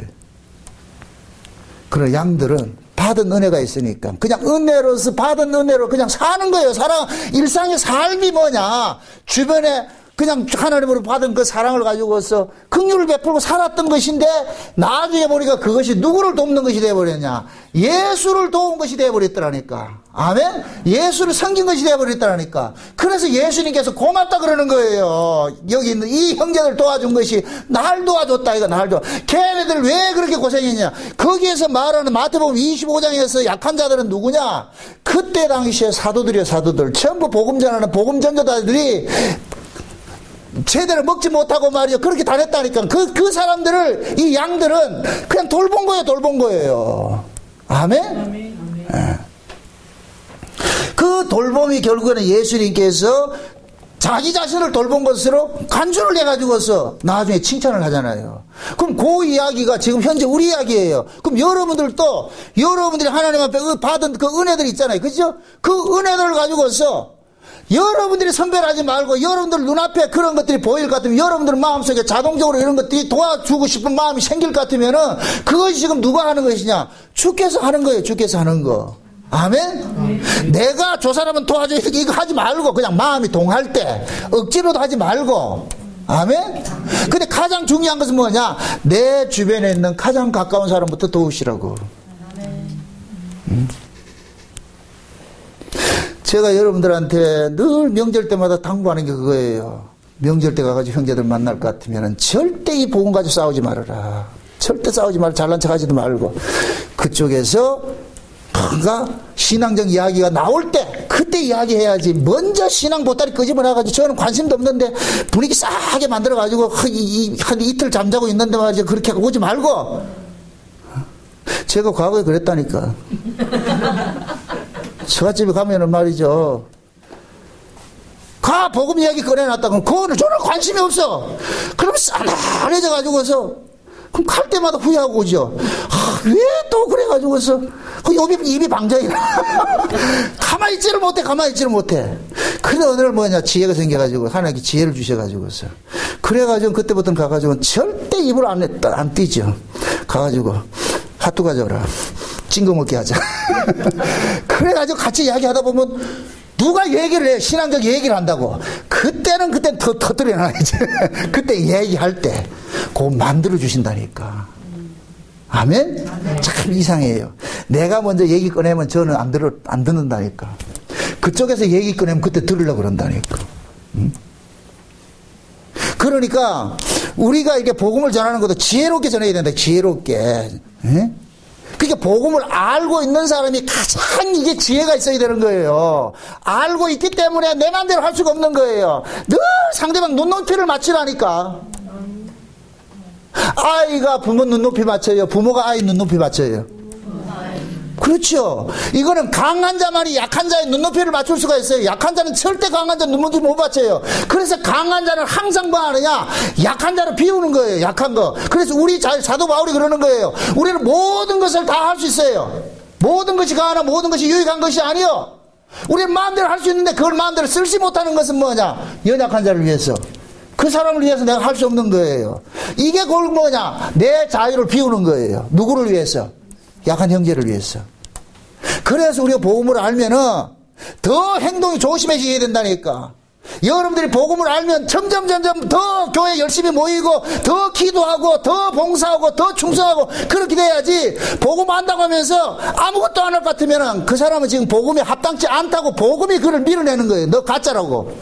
그러나 양들은 받은 은혜가 있으니까 그냥 은혜로서 받은 은혜로 그냥 사는 거예요. 사랑, 일상의 삶이 뭐냐, 주변에 그냥 하나님으로 받은 그 사랑을 가지고서 긍휼을 베풀고 살았던 것인데 나중에 보니까 그것이 누구를 돕는 것이 되어버렸냐, 예수를 도운 것이 되어버렸더라니까. 아멘? 예수를 섬긴 것이 되어버렸더라니까. 그래서 예수님께서 고맙다 그러는 거예요. 여기 있는 이 형제들 도와준 것이 날 도와줬다 이거. 날 도와. 걔네들 왜 그렇게 고생했냐, 거기에서 말하는 마태복음 이십오 장에서 약한 자들은 누구냐, 그때 당시에 사도들이요. 사도들 전부 복음 전하는 복음 전도자들이 제대로 먹지 못하고 말이죠. 그렇게 다녔다니까. 그, 그 사람들을, 이 양들은 그냥 돌본 거예요, 돌본 거예요. 아멘? 아멘, 아멘. 네. 그 돌봄이 결국에는 예수님께서 자기 자신을 돌본 것으로 간주를 해가지고서 나중에 칭찬을 하잖아요. 그럼 그 이야기가 지금 현재 우리 이야기예요. 그럼 여러분들도, 여러분들이 하나님 앞에 받은 그 은혜들 있잖아요. 그죠? 그 은혜들을 가지고서 여러분들이 선별하지 말고 여러분들 눈앞에 그런 것들이 보일 것 같으면, 여러분들 마음속에 자동적으로 이런 것들이 도와주고 싶은 마음이 생길 것 같으면은 그것이 지금 누가 하는 것이냐, 주께서 하는 거예요. 주께서 하는 거. 아멘? 아멘. 내가 저 사람은 도와줘 이거 하지 말고 그냥 마음이 동할 때 억지로도 하지 말고. 아멘? 근데 가장 중요한 것은 뭐냐, 내 주변에 있는 가장 가까운 사람부터 도우시라고. 음? 제가 여러분들한테 늘 명절 때마다 당부하는 게 그거예요. 명절 때 가가지고 형제들 만날 것 같으면 절대 이 복음 가지고 싸우지 말아라. 절대 싸우지 말고 잘난 척 하지도 말고, 그쪽에서 뭔가 신앙적 이야기가 나올 때 그때 이야기해야지. 먼저 신앙 보따리 끄집어놔가지고 저는 관심도 없는데 분위기 싸하게 만들어가지고 한 이틀 잠자고 있는데 말이죠. 그렇게 오지 말고. 제가 과거에 그랬다니까. 처갓집에 가면은 말이죠, 가 복음 이야기 꺼내놨다고 그거는 저는 관심이 없어. 그럼 싸늘해져 가지고서 그럼 갈 때마다 후회하고 오죠. 아, 왜 또 그래가지고서 그 입이, 입이 방정이라. 가만히 있지를 못해. 가만히 있지를 못해. 그런데 오늘 뭐냐, 지혜가 생겨가지고 하나님께 지혜를 주셔가지고서 그래가지고 그때부터는 가가지고 절대 입을 안 냈다, 안 띄죠. 가가지고 핫도 가져오라, 찡거 먹게 하자. 그래가지고 같이 이야기하다 보면 누가 얘기를 해, 신앙적 얘기를 한다고. 그때는 그때 더 터뜨려놔야지. 그때 얘기할 때 그거 만들어 주신다니까. 아멘? 아멘? 참 이상해요. 내가 먼저 얘기 꺼내면 저는 안 들어, 안 듣는다니까. 그쪽에서 얘기 꺼내면 그때 들으려고 그런다니까. 응? 그러니까 우리가 이렇게 복음을 전하는 것도 지혜롭게 전해야 된다. 지혜롭게. 응? 그러니까 복음을 알고 있는 사람이 가장 이게 지혜가 있어야 되는 거예요. 알고 있기 때문에 내 맘대로 할 수가 없는 거예요. 늘 상대방 눈높이를 맞추라니까. 아이가 부모 눈높이 맞춰요, 부모가 아이 눈높이 맞춰요? 그렇죠. 이거는 강한 자만이 약한 자의 눈높이를 맞출 수가 있어요. 약한 자는 절대 강한 자 눈높이 못 맞춰요. 그래서 강한 자는 항상 뭐 하느냐? 약한 자를 비우는 거예요. 약한 거. 그래서 우리 사도 바울이 그러는 거예요. 우리는 모든 것을 다 할 수 있어요. 모든 것이 강하나 모든 것이 유익한 것이 아니요. 우리는 마음대로 할 수 있는데 그걸 마음대로 쓸지 못하는 것은 뭐냐? 연약한 자를 위해서. 그 사람을 위해서 내가 할 수 없는 거예요. 이게 그걸 뭐냐? 내 자유를 비우는 거예요. 누구를 위해서? 약한 형제를 위해서. 그래서 우리가 복음을 알면은 더 행동이 조심해져야 된다니까. 여러분들이 복음을 알면 점점 점점 더 교회 열심히 모이고 더 기도하고 더 봉사하고 더 충성하고 그렇게 돼야지. 복음 안다고 하면서 아무것도 안 할 것 같으면 그 사람은 지금 복음에 합당치 않다고 복음이 그를 밀어내는 거예요. 너 가짜라고.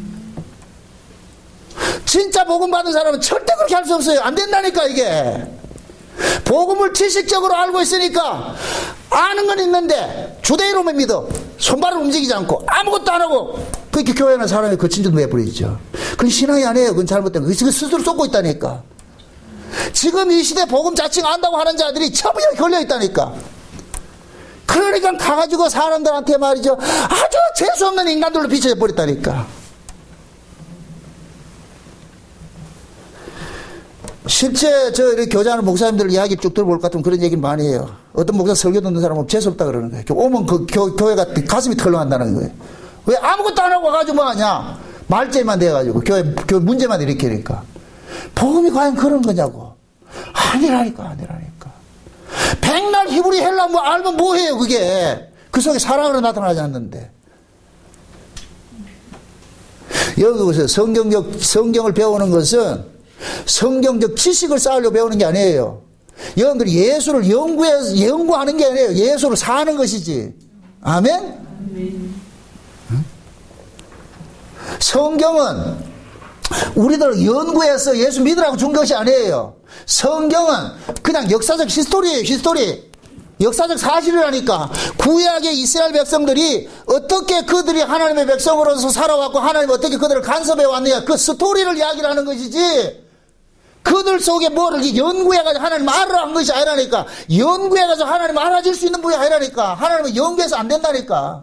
진짜 복음 받은 사람은 절대 그렇게 할 수 없어요. 안 된다니까 이게. 복음을 지식적으로 알고 있으니까 아는 건 있는데 주대로만 믿어. 손발을 움직이지 않고 아무것도 안 하고 그렇게 교회는 사람이 거친 줄 내버리죠. 그건 신앙이 아니에요. 그건 잘못된 거. 그건 스스로 쏟고 있다니까. 지금 이 시대 복음 자칭 안다고 하는 자들이 처분에 걸려 있다니까. 그러니까 가가지고 사람들한테 말이죠. 아주 재수없는 인간들로 비춰져 버렸다니까. 실제 저 이렇게 교제하는 목사님들 이야기 쭉 들어볼 것 같으면 그런 얘기를 많이 해요. 어떤 목사 설교 듣는 사람은 재수없다 그러는 거예요. 오면 그 교, 교회가 가슴이 털렁한다는 거예요. 왜 아무것도 안 하고 와가지고 뭐 하냐? 말재만 돼가지고 교회, 교회 문제만 일으키니까. 복음이 과연 그런 거냐고. 아니라니까, 아니라니까. 백날 히브리 헬라 뭐 알면 뭐해요, 그게. 그 속에 사랑으로 나타나지 않는데. 여기 보세요. 성경적, 성경을 배우는 것은 성경적 지식을 쌓으려고 배우는 게 아니에요. 여러분들이 예수를 연구해서, 연구하는 게 아니에요. 예수를 사는 것이지. 아멘? 아멘. 응? 성경은 우리들 연구해서 예수 믿으라고 준 것이 아니에요. 성경은 그냥 역사적 히스토리예요. 히스토리. 역사적 사실이라니까. 구약의 이스라엘 백성들이 어떻게 그들이 하나님의 백성으로서 살아왔고 하나님이 어떻게 그들을 간섭해 왔느냐. 그 스토리를 이야기를 하는 것이지. 그들 속에 뭐를 연구해가지고 하나님 알아라 한 것이 아니라니까. 연구해가지고 하나님 알아줄 수 있는 분이 아니라니까. 하나님은 연구해서 안 된다니까.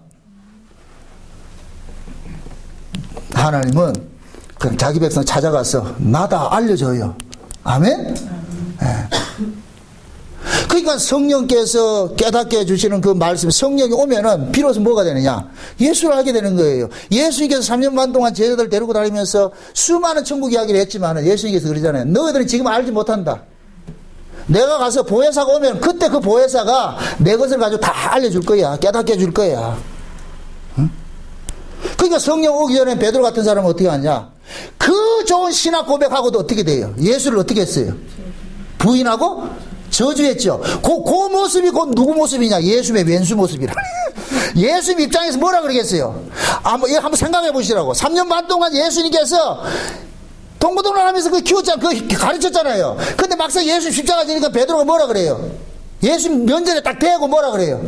하나님은 그냥 자기 백성 찾아가서 나다 알려줘요. 아멘? 네. 그러니까 성령께서 깨닫게 해주시는 그 말씀, 성령이 오면은 비로소 뭐가 되느냐? 예수를 알게 되는 거예요. 예수님께서 삼 년 반 동안 제자들 데리고 다니면서 수많은 천국 이야기를 했지만은 예수님께서 그러잖아요. 너희들은 지금 알지 못한다. 내가 가서 보혜사가 오면 그때 그 보혜사가 내 것을 가지고 다 알려줄 거야. 깨닫게 해줄 거야. 응? 그러니까 성령 오기 전에 베드로 같은 사람은 어떻게 하냐? 그 좋은 신학 고백하고도 어떻게 돼요? 예수를 어떻게 했어요? 부인하고 저주했죠. 그, 그 모습이 그 누구 모습이냐? 예수의 왼수 모습이라. 예수님 입장에서 뭐라 그러겠어요? 한번, 한번 생각해 보시라고. 삼 년 반 동안 예수님께서 동고동락하면서 그 키웠잖아요. 그 가르쳤잖아요. 근데 막상 예수님 십자가 지니까 베드로가 뭐라 그래요? 예수님 면전에 딱 대고 뭐라 그래요?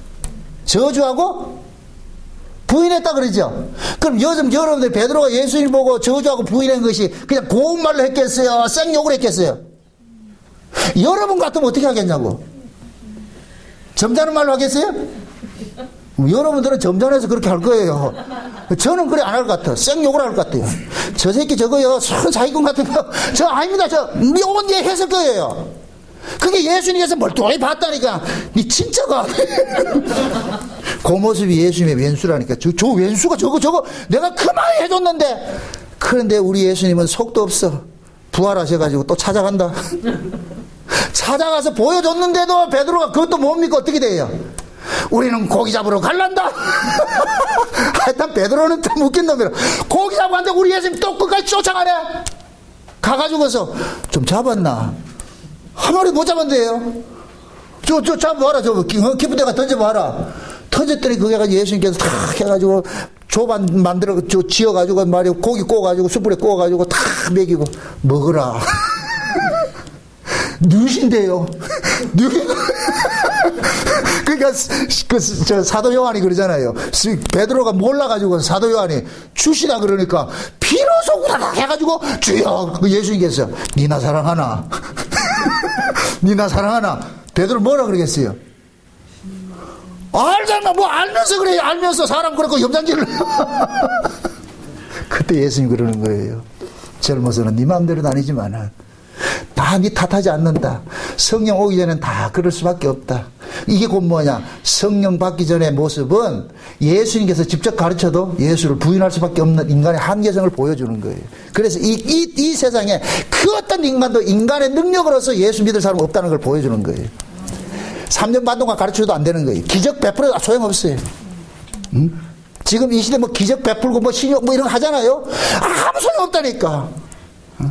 저주하고 부인했다 그러죠. 그럼 요즘 여러분들 베드로가 예수님 보고 저주하고 부인한 것이 그냥 고운 말로 했겠어요? 생욕을 했겠어요? 여러분 같으면 어떻게 하겠냐고. 점잖은 말로 하겠어요? 여러분들은 점잖아서 그렇게 할 거예요. 저는 그래 안 할 것 같아. 생욕을 할 것 같아요. 저 새끼 저거요 선 사기꾼 같은 거 저 아닙니다. 저 묘한 예 했을 거예요. 그게 예수님께서 멀뚱히 봤다니까. 니 진짜가. 그 모습이 예수님의 왼수라니까. 저, 저 왼수가 저거 저거 내가 그만 해줬는데. 그런데 우리 예수님은 속도 없어. 부활하셔가지고 또 찾아간다. 찾아가서 보여줬는데도 베드로가 그것도 못 믿고 어떻게 돼요? 우리는 고기 잡으러 갈란다. 하여튼 베드로는 또 웃긴 놈이라. 고기 잡으러 갔는데 우리 예수님 또 끝까지 쫓아가네. 가가지고서 좀 잡았나? 한 마리 못 잡았는데요. 저, 저 잡아봐라. 저 깊은 데가 던져봐라. 던졌더니 그게 가지고 예수님께서 탁 해가지고 조반 만들어 지어가지고 말이야 고기 구워가지고 숯불에 구워가지고 탁 먹이고 먹으라. 누신데요. 그러니까 그 저 사도 요한이 그러잖아요. 베드로가 몰라가지고 사도 요한이 주시라 그러니까 비로소 우다닥 해가지고 주여. 예수님께서 니나 사랑하나? 니나 사랑하나? 베드로 뭐라 그러겠어요? 알잖아. 뭐 알면서 그래. 알면서 사람 그렇고 염장질을. 그때 예수님 그러는 거예요. 젊어서는 네 마음대로 다니지만은 다 네 탓하지 않는다. 성령 오기 전엔 다 그럴 수밖에 없다. 이게 곧 뭐냐? 성령 받기 전의 모습은 예수님께서 직접 가르쳐도 예수를 부인할 수밖에 없는 인간의 한계성을 보여주는 거예요. 그래서 이, 이, 이 세상에 그 어떤 인간도 인간의 능력으로서 예수 믿을 사람은 없다는 걸 보여주는 거예요. 삼 년 반 동안 가르쳐도 안 되는 거예요. 기적 베풀어도 소용없어요. 응? 지금 이 시대 뭐 기적 베풀고 뭐 신용 뭐 이런 거 하잖아요. 아무 소용없다니까. 응?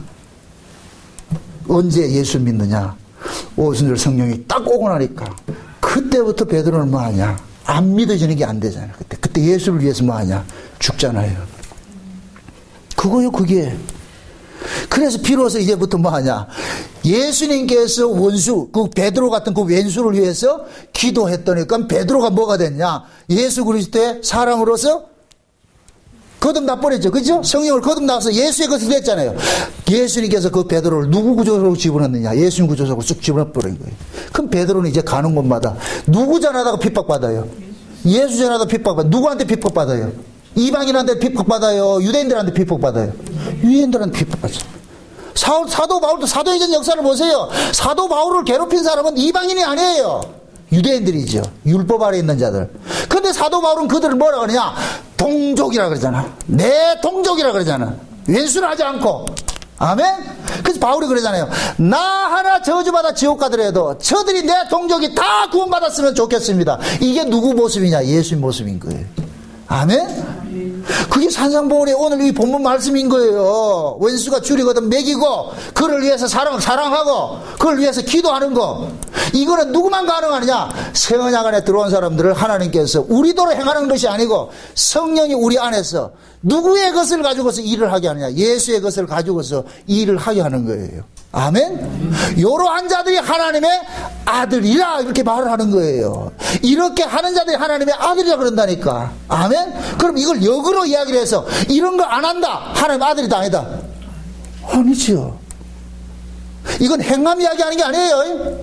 언제 예수 믿느냐? 오순절 성령이 딱 오고 나니까 그때부터 베드로는 뭐 하냐? 안 믿어지는 게 안 되잖아요. 그때 그때 예수를 위해서 뭐 하냐? 죽잖아요. 그거요, 그게. 그래서 비로소 이제부터 뭐 하냐? 예수님께서 원수, 그 베드로 같은 그 왼수를 위해서 기도했더니까 베드로가 뭐가 됐냐? 예수 그리스도의 사랑으로서 거듭나 버렸죠. 그죠? 성령을 거듭나서 예수의 것이 됐잖아요. 예수님께서 그 베드로를 누구 구조적으로 집어넣느냐? 예수님 구조적으로 쑥 집어넣어버린 거예요. 그럼 베드로는 이제 가는 곳마다 누구 전하다가 핍박받아요? 예수 전하다가 핍박받아요. 누구한테 핍박받아요? 이방인한테 핍박받아요? 유대인들한테 핍박받아요? 유대인들한테 핍박받아요. 사, 사도 바울도 사도행전 역사를 보세요. 사도 바울을 괴롭힌 사람은 이방인이 아니에요. 유대인들이죠. 율법 아래 있는 자들. 근데 사도 바울은 그들을 뭐라 그러냐? 동족이라 그러잖아. 내 동족이라 그러잖아. 왼수를 하지 않고. 아멘? 그래서 바울이 그러잖아요. 나 하나 저주받아 지옥 가더라도 저들이 내 동족이 다 구원받았으면 좋겠습니다. 이게 누구 모습이냐? 예수의 모습인 거예요. 아멘? 그게 산상보훈의 오늘 이 본문 말씀인 거예요. 원수가 줄이거든 먹이고 그를 위해서 사랑, 사랑하고 그를 위해서 기도하는 거. 이거는 누구만 가능하느냐? 새 언약 안에 들어온 사람들을 하나님께서 우리도로 행하는 것이 아니고 성령이 우리 안에서 누구의 것을 가지고서 일을 하게 하느냐? 예수의 것을 가지고서 일을 하게 하는 거예요. 아멘? 이러한 자들이 하나님의 아들이라 이렇게 말을 하는 거예요. 이렇게 하는 자들이 하나님의 아들이라 그런다니까. 아멘? 그럼 이걸 역으로 이야기를 해서 이런 거 안 한다. 하나님의 아들이다 아니다. 아니죠. 이건 행함 이야기하는 게 아니에요.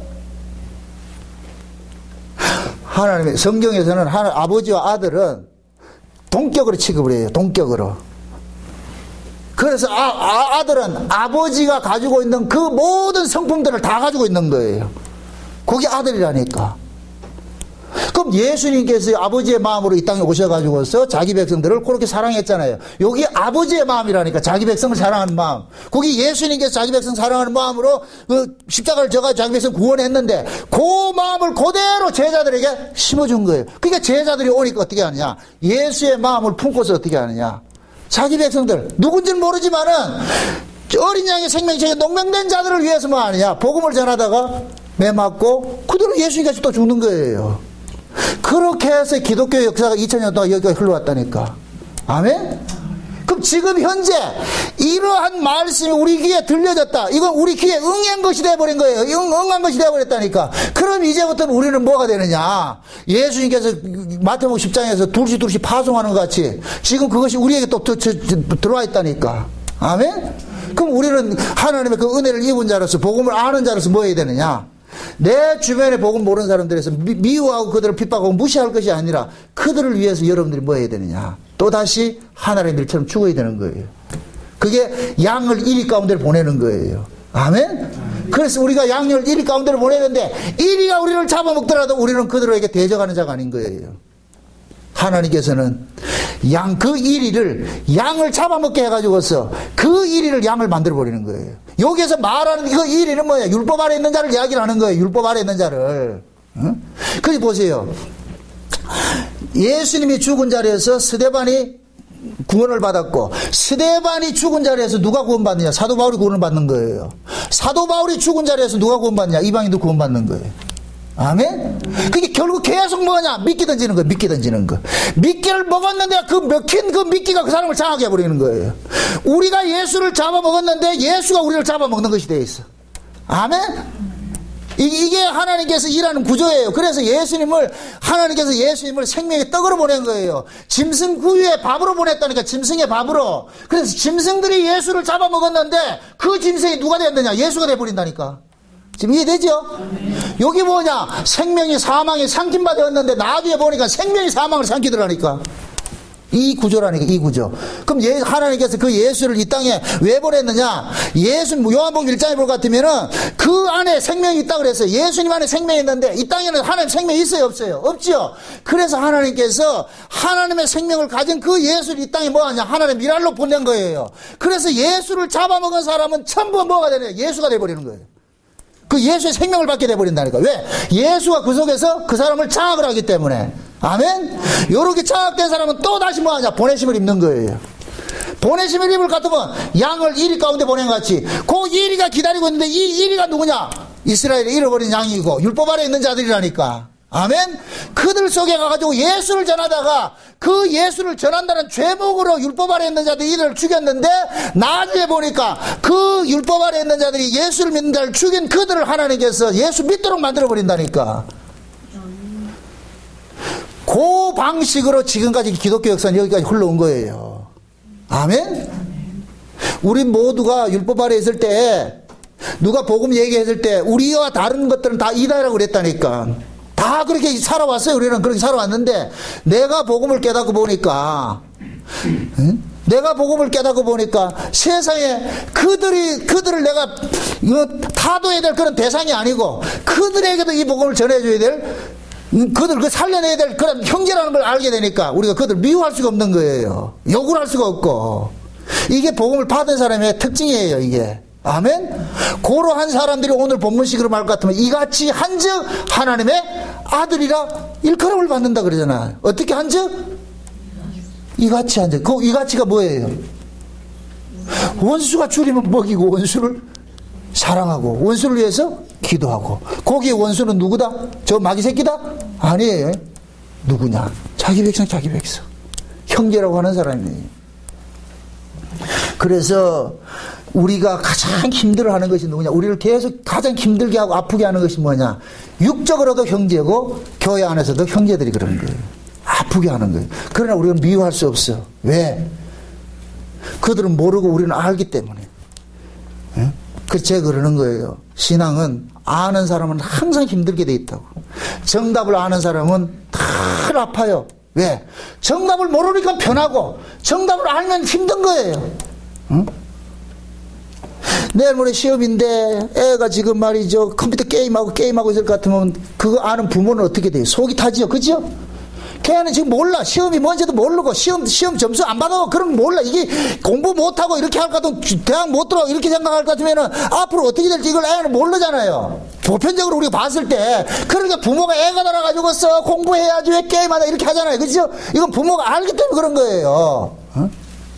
하나님의 성경에서는 하나, 아버지와 아들은 동격으로 취급을 해요. 동격으로. 그래서 아, 아, 아들은 아버지가 가지고 있는 그 모든 성품들을 다 가지고 있는 거예요. 그게 아들이라니까. 그럼 예수님께서 아버지의 마음으로 이 땅에 오셔가지고서 자기 백성들을 그렇게 사랑했잖아요. 여기 아버지의 마음이라니까. 자기 백성을 사랑하는 마음. 거기 예수님께서 자기 백성 사랑하는 마음으로 그 십자가를 져가 자기 백성 구원했는데 그 마음을 그대로 제자들에게 심어준 거예요. 그러니까 제자들이 오니까 어떻게 하느냐? 예수의 마음을 품고서 어떻게 하느냐? 자기 백성들 누군지는 모르지만은 어린 양의 생명체에 농명된 자들을 위해서 뭐 하느냐? 복음을 전하다가 매 맞고 그대로 예수님께서 또 죽는 거예요. 그렇게 해서 기독교 역사가 이천 년 동안 여기가 흘러왔다니까. 아멘? 그럼 지금 현재 이러한 말씀이 우리 귀에 들려졌다. 이건 우리 귀에 응한 것이 되어버린 거예요. 응, 응한 것이 되어버렸다니까. 그럼 이제부터는 우리는 뭐가 되느냐? 예수님께서 마태복음 십 장에서 둘씩 둘씩 파송하는 것 같이 지금 그것이 우리에게 또 들어와 있다니까. 아멘? 그럼 우리는 하나님의 그 은혜를 입은 자로서 복음을 아는 자로서 뭐 해야 되느냐? 내 주변에 복음 모르는 사람들에서 미, 미워하고 그들을 핍박하고 무시할 것이 아니라 그들을 위해서 여러분들이 뭐 해야 되느냐? 또다시 하나님의 일처럼 죽어야 되는 거예요. 그게 양을 일 위 가운데를 보내는 거예요. 아멘? 그래서 우리가 양을 일 위 가운데를 보내는데 일 위가 우리를 잡아먹더라도 우리는 그들에게 대적하는 자가 아닌 거예요. 하나님께서는 양, 그 일 위를 양을 잡아먹게 해가지고서 그 일 위를 양을 만들어버리는 거예요. 여기에서 말하는 그 일 위는 뭐야? 율법 아래 있는 자를 이야기를 하는 거예요. 율법 아래 있는 자를. 응? 그리 보세요. 예수님이 죽은 자리에서 스데반이 구원을 받았고 스데반이 죽은 자리에서 누가 구원받느냐? 사도 바울이 구원을 받는 거예요. 사도 바울이 죽은 자리에서 누가 구원받느냐? 이방인도 구원받는 거예요. 아멘? 그게 결국 계속 뭐냐? 미끼 던지는 거예요. 미끼 던지는 거. 미끼를 먹었는데 그 먹힌 그 미끼가 그 사람을 장하게 해버리는 거예요. 우리가 예수를 잡아먹었는데 예수가 우리를 잡아먹는 것이 되어 있어. 아멘? 이게 하나님께서 일하는 구조예요. 그래서 예수님을, 하나님께서 예수님을 생명의 떡으로 보낸 거예요. 짐승 구유의 밥으로 보냈다니까, 짐승의 밥으로. 그래서 짐승들이 예수를 잡아먹었는데 그 짐승이 누가 됐느냐? 예수가 돼버린다니까. 지금 이해되죠? 여기 뭐냐? 생명이 사망에 삼킴바 되었는데 나중에 보니까 생명이 사망을 삼키더라니까. 이 구조라니까, 이 구조. 그럼 예, 하나님께서 그 예수를 이 땅에 왜 보냈느냐? 예수, 요한복음 일 장에 볼 것 같으면은 그 안에 생명이 있다고 그랬어요. 예수님 안에 생명이 있는데 이 땅에는 하나님 생명이 있어요? 없어요? 없죠? 그래서 하나님께서 하나님의 생명을 가진 그 예수를 이 땅에 뭐하냐? 하나님의 미랄로 보낸 거예요. 그래서 예수를 잡아먹은 사람은 전부 뭐가 되냐? 예수가 돼버리는 거예요. 그 예수의 생명을 받게 돼버린다니까. 왜? 예수가 그 속에서 그 사람을 장악을 하기 때문에. 아멘? 요렇게 장악된 사람은 또 다시 뭐하냐? 보내심을 입는 거예요. 보내심을 입을 같으면 양을 이리 가운데 보낸 것 같이 그 이리가 기다리고 있는데 이 이리가 누구냐? 이스라엘에 잃어버린 양이고 율법 아래 있는 자들이라니까. 아멘? 그들 속에 가가지고 예수를 전하다가 그 예수를 전한다는 죄목으로 율법 아래 있는 자들이 이들을 죽였는데 나중에 보니까 그 율법 아래 있는 자들이 예수를 믿는 자를 죽인 그들을 하나님께서 예수 믿도록 만들어버린다니까. 그 방식으로 지금까지 기독교 역사는 여기까지 흘러온 거예요. 아멘? 우리 모두가 율법 아래 있을 때 누가 복음 얘기했을 때 우리와 다른 것들은 다 이다라고 그랬다니까. 다 그렇게 살아왔어요. 우리는 그렇게 살아왔는데 내가 복음을 깨닫고 보니까 응? 내가 복음을 깨닫고 보니까 세상에 그들이 그들을 내가 이거 타도해야 될 그런 대상이 아니고 그들에게도 이 복음을 전해줘야 될 그들 그 살려내야 될 그런 형제라는 걸 알게 되니까 우리가 그들 미워할 수가 없는 거예요. 욕을 할 수가 없고. 이게 복음을 받은 사람의 특징이에요. 이게. 아멘? 고로한 사람들이 오늘 본문식으로 말 것 같으면 이같이 한즉 하나님의 아들이라 일컬음을 받는다 그러잖아. 어떻게 한즉? 이같이 한즉. 그 이같이가 뭐예요? 원수가 줄이면 먹이고 원수를 사랑하고 원수를 위해서 기도하고. 거기에 원수는 누구다? 저 마귀 새끼다? 아니에요. 누구냐? 자기 백성 자기 백성. 형제라고 하는 사람이에요. 그래서 우리가 가장 힘들어하는 것이 누구냐? 우리를 계속 가장 힘들게 하고 아프게 하는 것이 뭐냐? 육적으로도 형제고 교회 안에서도 형제들이 그런 거예요. 아프게 하는 거예요. 그러나 우리는 미워할 수 없어. 왜? 그들은 모르고 우리는 알기 때문에. 예? 그래서 제가 그러는 거예요. 신앙은 아는 사람은 항상 힘들게 돼 있다고. 정답을 아는 사람은 늘 아파요. 왜? 정답을 모르니까 편하고 정답을 알면 힘든 거예요. 응? 내일 모레 시험인데 애가 지금 말이죠 컴퓨터 게임하고 게임하고 있을 것 같으면 그거 아는 부모는 어떻게 돼요? 속이 타지요. 그죠? 걔는 지금 몰라. 시험이 뭔지도 모르고 시험 시험 점수 안 받아도 그런 거 몰라. 이게 공부 못하고 이렇게 할 것 같으면 대학 못 들어 이렇게 생각할 것 같으면은 앞으로 어떻게 될지 이걸 애는 모르잖아요. 보편적으로 우리가 봤을 때. 그러니까 부모가 애가 달아가지고서 공부해야지 왜 게임하다 이렇게 하잖아요. 그죠? 이건 부모가 알기 때문에 그런 거예요. 어?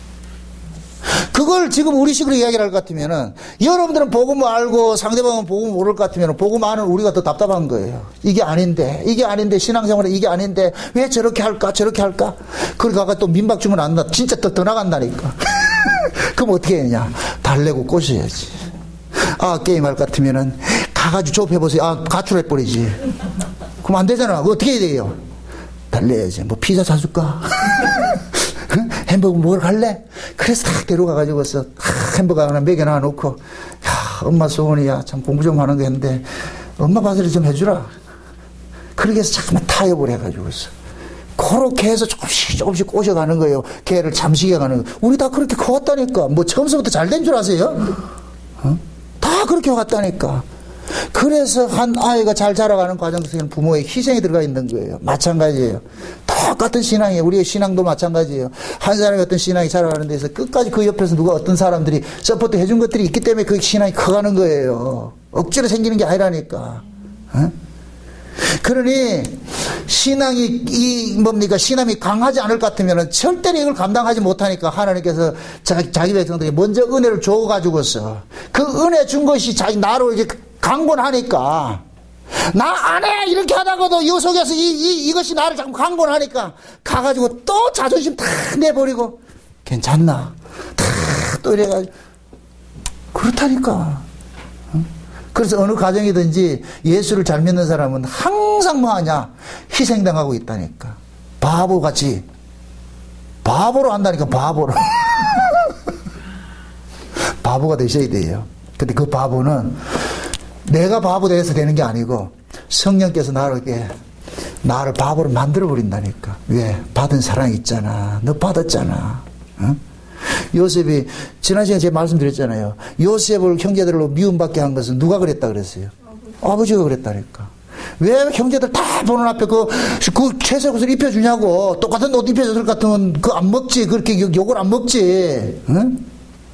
그걸 지금 우리식으로 이야기를 할 것 같으면은 여러분들은 복음을 알고 상대방은 복음을 모를 것 같으면 복음 아는 우리가 더 답답한 거예요. 이게 아닌데 이게 아닌데 신앙생활에 이게 아닌데 왜 저렇게 할까 저렇게 할까. 그러다가 또 민박 주면 안 나. 진짜 더, 더 나간다니까. 그럼 어떻게 했냐. 달래고 꼬셔야지. 아 게임할 것 같으면은 가가지고 좁혀보세요. 아 가출해버리지. 그럼 안 되잖아. 그거 어떻게 해야 돼요. 달래야지. 뭐 피자 사줄까. 햄버거 먹으러 갈래? 그래서 딱 데려가가지고서 햄버거 하나 먹여놔 놓고 야 엄마 소원이야 참 공부 좀 하는 거 했는데 엄마 바지를 좀 해주라. 그렇게 해서 잠깐만 타협을 해가지고서 그렇게 해서 조금씩 조금씩 꼬셔가는 거예요. 걔를 잠식해 가는 거예요. 우리 다 그렇게 커왔다니까. 뭐 처음부터 잘 된 줄 아세요? 어? 다 그렇게 왔다니까. 그래서 한 아이가 잘 자라가는 과정 속에는 부모의 희생이 들어가 있는 거예요. 마찬가지예요. 똑같은 신앙이에요. 우리의 신앙도 마찬가지예요. 한 사람이 어떤 신앙이 자라가는 데서 끝까지 그 옆에서 누가 어떤 사람들이 서포트 해준 것들이 있기 때문에 그 신앙이 커가는 거예요. 억지로 생기는 게 아니라니까. 어? 그러니 신앙이 이 뭡니까 신앙이 강하지 않을 것 같으면 절대로 이걸 감당하지 못하니까 하나님께서 자기, 자기 백성들에게 먼저 은혜를 줘가지고서 그 은혜 준 것이 자기 나로 이제 강권하니까 나 안 해 이렇게 하다가도 이 속에서 이, 이, 이것이 나를 자꾸 강권하니까 가가지고 또 자존심 다 내버리고 괜찮나 다 또 이래가지고 그렇다니까. 그래서 어느 가정이든지 예수를 잘 믿는 사람은 항상 뭐하냐 희생당하고 있다니까. 바보같이 바보로 한다니까. 바보로 바보가 되셔야 돼요. 근데 그 바보는 내가 바보 돼서 되는 게 아니고 성령께서 나를 이렇게 나를 바보로 만들어 버린다니까. 왜? 받은 사랑 있잖아. 너 받았잖아. 어? 요셉이 지난 시간에 제가 말씀드렸잖아요. 요셉을 형제들로 미움받게 한 것은 누가 그랬다 그랬어요? 아버지가 그랬다니까. 왜 형제들 다 보는 앞에 그, 그 채색 옷을 입혀주냐고. 똑같은 옷 입혀줬을 것 같으면 그 안 먹지. 그렇게 욕을 안 먹지. 응?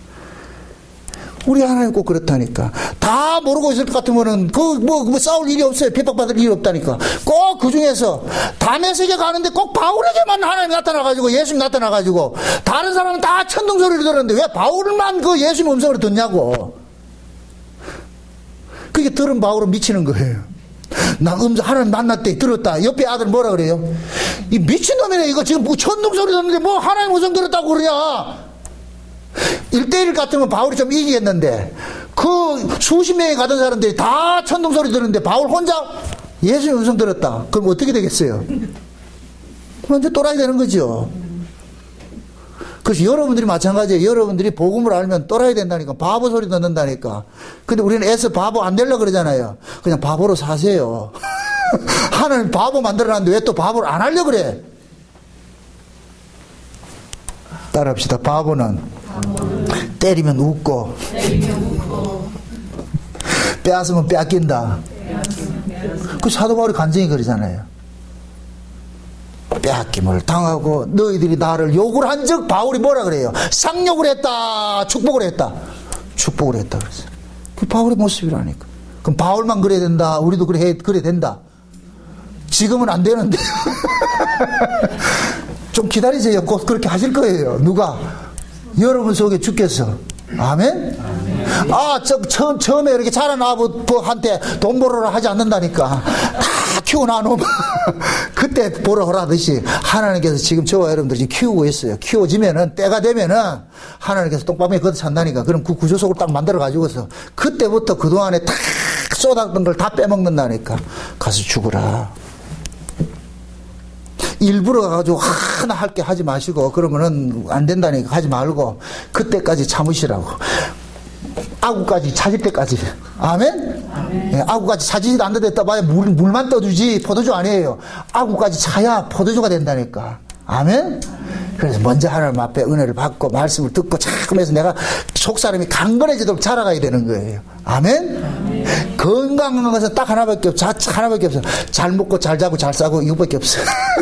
우리 하나님 꼭 그렇다니까. 다 모르고 있을 것 같으면은 그 뭐 뭐 싸울 일이 없어요. 핍박받을 일이 없다니까. 꼭 그 중에서 다메섹에 가는데 꼭 바울에게만 하나님 나타나가지고 예수님 나타나가지고 다른 사람은 다 천둥 소리를 들었는데 왜 바울만 그 예수님 음성을 듣냐고. 그게 들은 바울은 미치는 거예요. 나 음성 하나님 만났대 들었다. 옆에 아들 뭐라 그래요? 이 미친놈이네 이거 지금 뭐 천둥 소리 듣는데 뭐 하나님 음성 들었다고 그러냐. 일 대일 같으면 바울이 좀 이기겠는데 그 수십 명이 가던 사람들이 다 천둥 소리 들었는데 바울 혼자 예수님 음성 들었다. 그럼 어떻게 되겠어요? 완전 또라이 되는 거죠. 그래서 여러분들이 마찬가지예요. 여러분들이 복음을 알면 또라이 된다니까. 바보 소리 듣는다니까. 근데 우리는 애써 바보 안 되려고 그러잖아요. 그냥 바보로 사세요. 하나님 바보 만들어놨는데 왜 또 바보를 안 하려고 그래? 따라합시다. 바보는, 바보는 때리면 웃고, 때리면 웃고 빼앗으면 뺏긴다. 그 사도 바울이 간증히 그러잖아요. 빼앗김을 당하고 너희들이 나를 욕을 한 적 바울이 뭐라 그래요? 상욕을 했다, 축복을 했다. 축복을 했다 그랬어요. 그 바울의 모습이라니까. 그럼 바울만 그래야 된다. 우리도 그래 그래 된다. 지금은 안 되는데. 좀 기다리세요. 곧 그렇게 하실 거예요. 누가? 여러분 속에 주께서. 아멘? 아멘. 아, 저, 처음, 처음에 이렇게 자란 아버한테 돈 벌어라 하지 않는다니까. 다 키워놔놓으면. 그때 보러 하듯이 하나님께서 지금 저와 여러분들이 지금 키우고 있어요. 키워지면은, 때가 되면은 하나님께서 똥방에 걷어 찬다니까. 그럼 그 구조 속을 딱 만들어가지고서 그때부터 그동안에 탁 쏟았던 걸 다 빼먹는다니까. 가서 죽으라. 일부러 가가지고 하나 할 게 하지 마시고 그러면은 안 된다니까 하지 말고 그때까지 참으시라고. 아구까지 찾을 때까지. 아멘? 아멘. 예, 아구까지 찾지도 않는데 떠봐야 물, 물만 떠주지 포도주 아니에요. 아구까지 차야 포도주가 된다니까. 아멘? 그래서 먼저 하나님 앞에 은혜를 받고 말씀을 듣고 자꾸 해서 내가 속사람이 강건해지도록 자라가야 되는 거예요. 아멘? 아멘. 건강한 것은 딱 하나밖에 없어. 하나밖에 없어. 잘 먹고 잘 자고 잘 싸고 이것밖에 없어.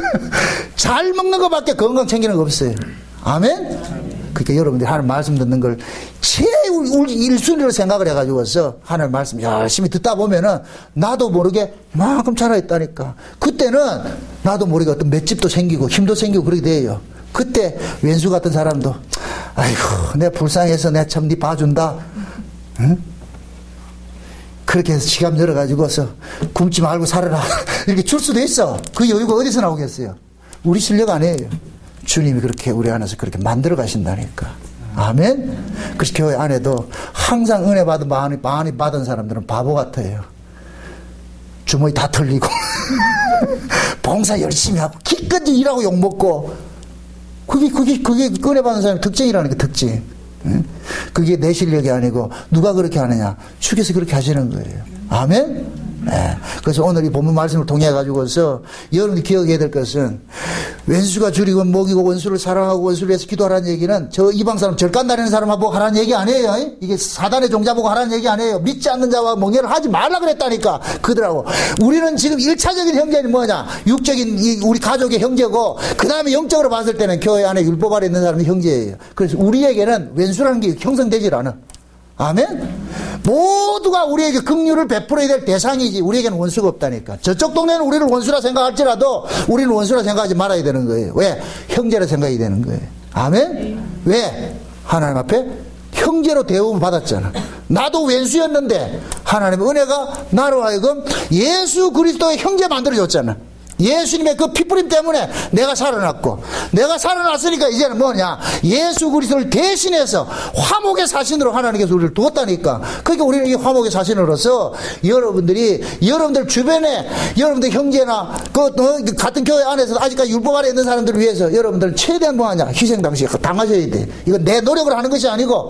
잘 먹는 것밖에 건강 챙기는 거 없어요. 아멘? 그러니까 여러분들이 하나님 말씀 듣는 걸 제일 일 순위로 생각을 해가지고서 하나님 말씀 열심히 듣다 보면은 나도 모르게 이만큼 자라있다니까. 그때는 나도 모르게 어떤 맷집도 생기고 힘도 생기고 그렇게 돼요. 그때 왼수 같은 사람도 아이고 내가 불쌍해서 내가 참 네 봐준다. 응? 그렇게 해서 지갑 열어가지고서 굶지 말고 살아라 이렇게 줄 수도 있어. 그 여유가 어디서 나오겠어요? 우리 실력 아니에요. 주님이 그렇게 우리 안에서 그렇게 만들어 가신다니까. 아멘? 그래서 교회 안에도 항상 은혜 받은, 많이, 많이 받은 사람들은 바보 같아요. 주머니 다 털리고, 봉사 열심히 하고, 기껏 일하고 욕먹고, 그게, 그게, 그게 은혜 받은 사람의 특징이라는 게 특징. 응? 그게 내 실력이 아니고, 누가 그렇게 하느냐? 주께서 그렇게 하시는 거예요. 아멘? 네. 그래서 오늘 이 본문 말씀을 통해 가지고서 여러분이 기억해야 될 것은 왼수가 줄이고 먹이고 원수를 사랑하고 원수를 위해서 기도하라는 얘기는 저 이방 사람 절간 다니는 사람하고 하라는 얘기 아니에요. 이게 사단의 종자 보고 하라는 얘기 아니에요. 믿지 않는 자와 멍해를 하지 말라 그랬다니까. 그들하고 우리는 지금 일차적인 형제는 뭐냐? 육적인 이 우리 가족의 형제고 그 다음에 영적으로 봤을 때는 교회 안에 율법 아래 있는 사람이 형제예요. 그래서 우리에게는 왼수라는 게 형성되질 않아. 아멘? 모두가 우리에게 긍휼을 베풀어야 될 대상이지 우리에게는 원수가 없다니까. 저쪽 동네는 우리를 원수라 생각할지라도 우리는 원수라 생각하지 말아야 되는 거예요. 왜? 형제라 생각이 되는 거예요. 아멘? 왜? 하나님 앞에 형제로 대우를 받았잖아. 나도 왼수였는데 하나님의 은혜가 나로 하여금 예수 그리스도의 형제 만들어줬잖아. 예수님의 그 피뿌림 때문에 내가 살아났고 내가 살아났으니까 이제는 뭐냐 예수 그리스도를 대신해서 화목의 사신으로 하나님께서 우리를 두었다니까. 그러니까 우리는 이 화목의 사신으로서 여러분들이 여러분들 주변에 여러분들 형제나 그 같은 교회 안에서 아직까지 율법 아래 있는 사람들을 위해서 여러분들은 최대한 뭐하냐 희생 당시 당하셔야 돼. 이건 내 노력을 하는 것이 아니고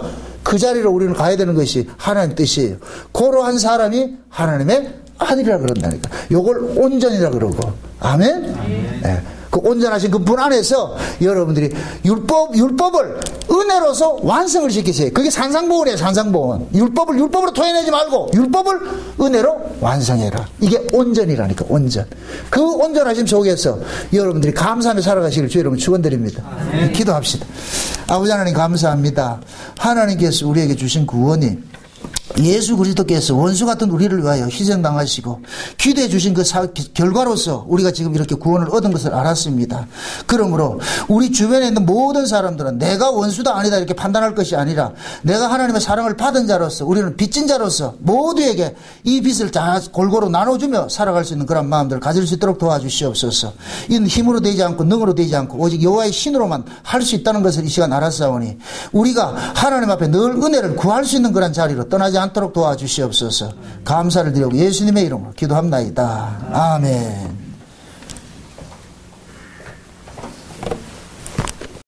그 자리로 우리는 가야 되는 것이 하나님 뜻이에요. 그러한 사람이 하나님의 아들이라 그런다니까. 요걸 온전이라 그러고. 아멘? 아멘. 네. 그 온전하신 그 분 안에서 여러분들이 율법, 율법을 은혜로서 완성을 시키세요. 그게 산상보원이에요, 산상보원. 율법을 율법으로 토해내지 말고 율법을 은혜로 완성해라. 이게 온전이라니까, 온전. 그 온전하심 속에서 여러분들이 감사하며 살아가시길 주의 이름으로 축원드립니다. 네. 기도합시다. 아버지 하나님 감사합니다. 하나님께서 우리에게 주신 구원이 예수 그리스도께서 원수 같은 우리를 위하여 희생당하시고 기도해 주신 그 사, 결과로서 우리가 지금 이렇게 구원을 얻은 것을 알았습니다. 그러므로 우리 주변에 있는 모든 사람들은 내가 원수다 아니다 이렇게 판단할 것이 아니라 내가 하나님의 사랑을 받은 자로서 우리는 빚진 자로서 모두에게 이 빚을 다 골고루 나눠주며 살아갈 수 있는 그런 마음들을 가질 수 있도록 도와주시옵소서. 이는 힘으로 되지 않고 능으로 되지 않고 오직 여호와의 신으로만 할 수 있다는 것을 이 시간 알았사오니 우리가 하나님 앞에 늘 은혜를 구할 수 있는 그런 자리로 떠나지 않도록 도와주시옵소서. 감사를 드리고 예수님의 이름으로 기도합나이다. 아멘.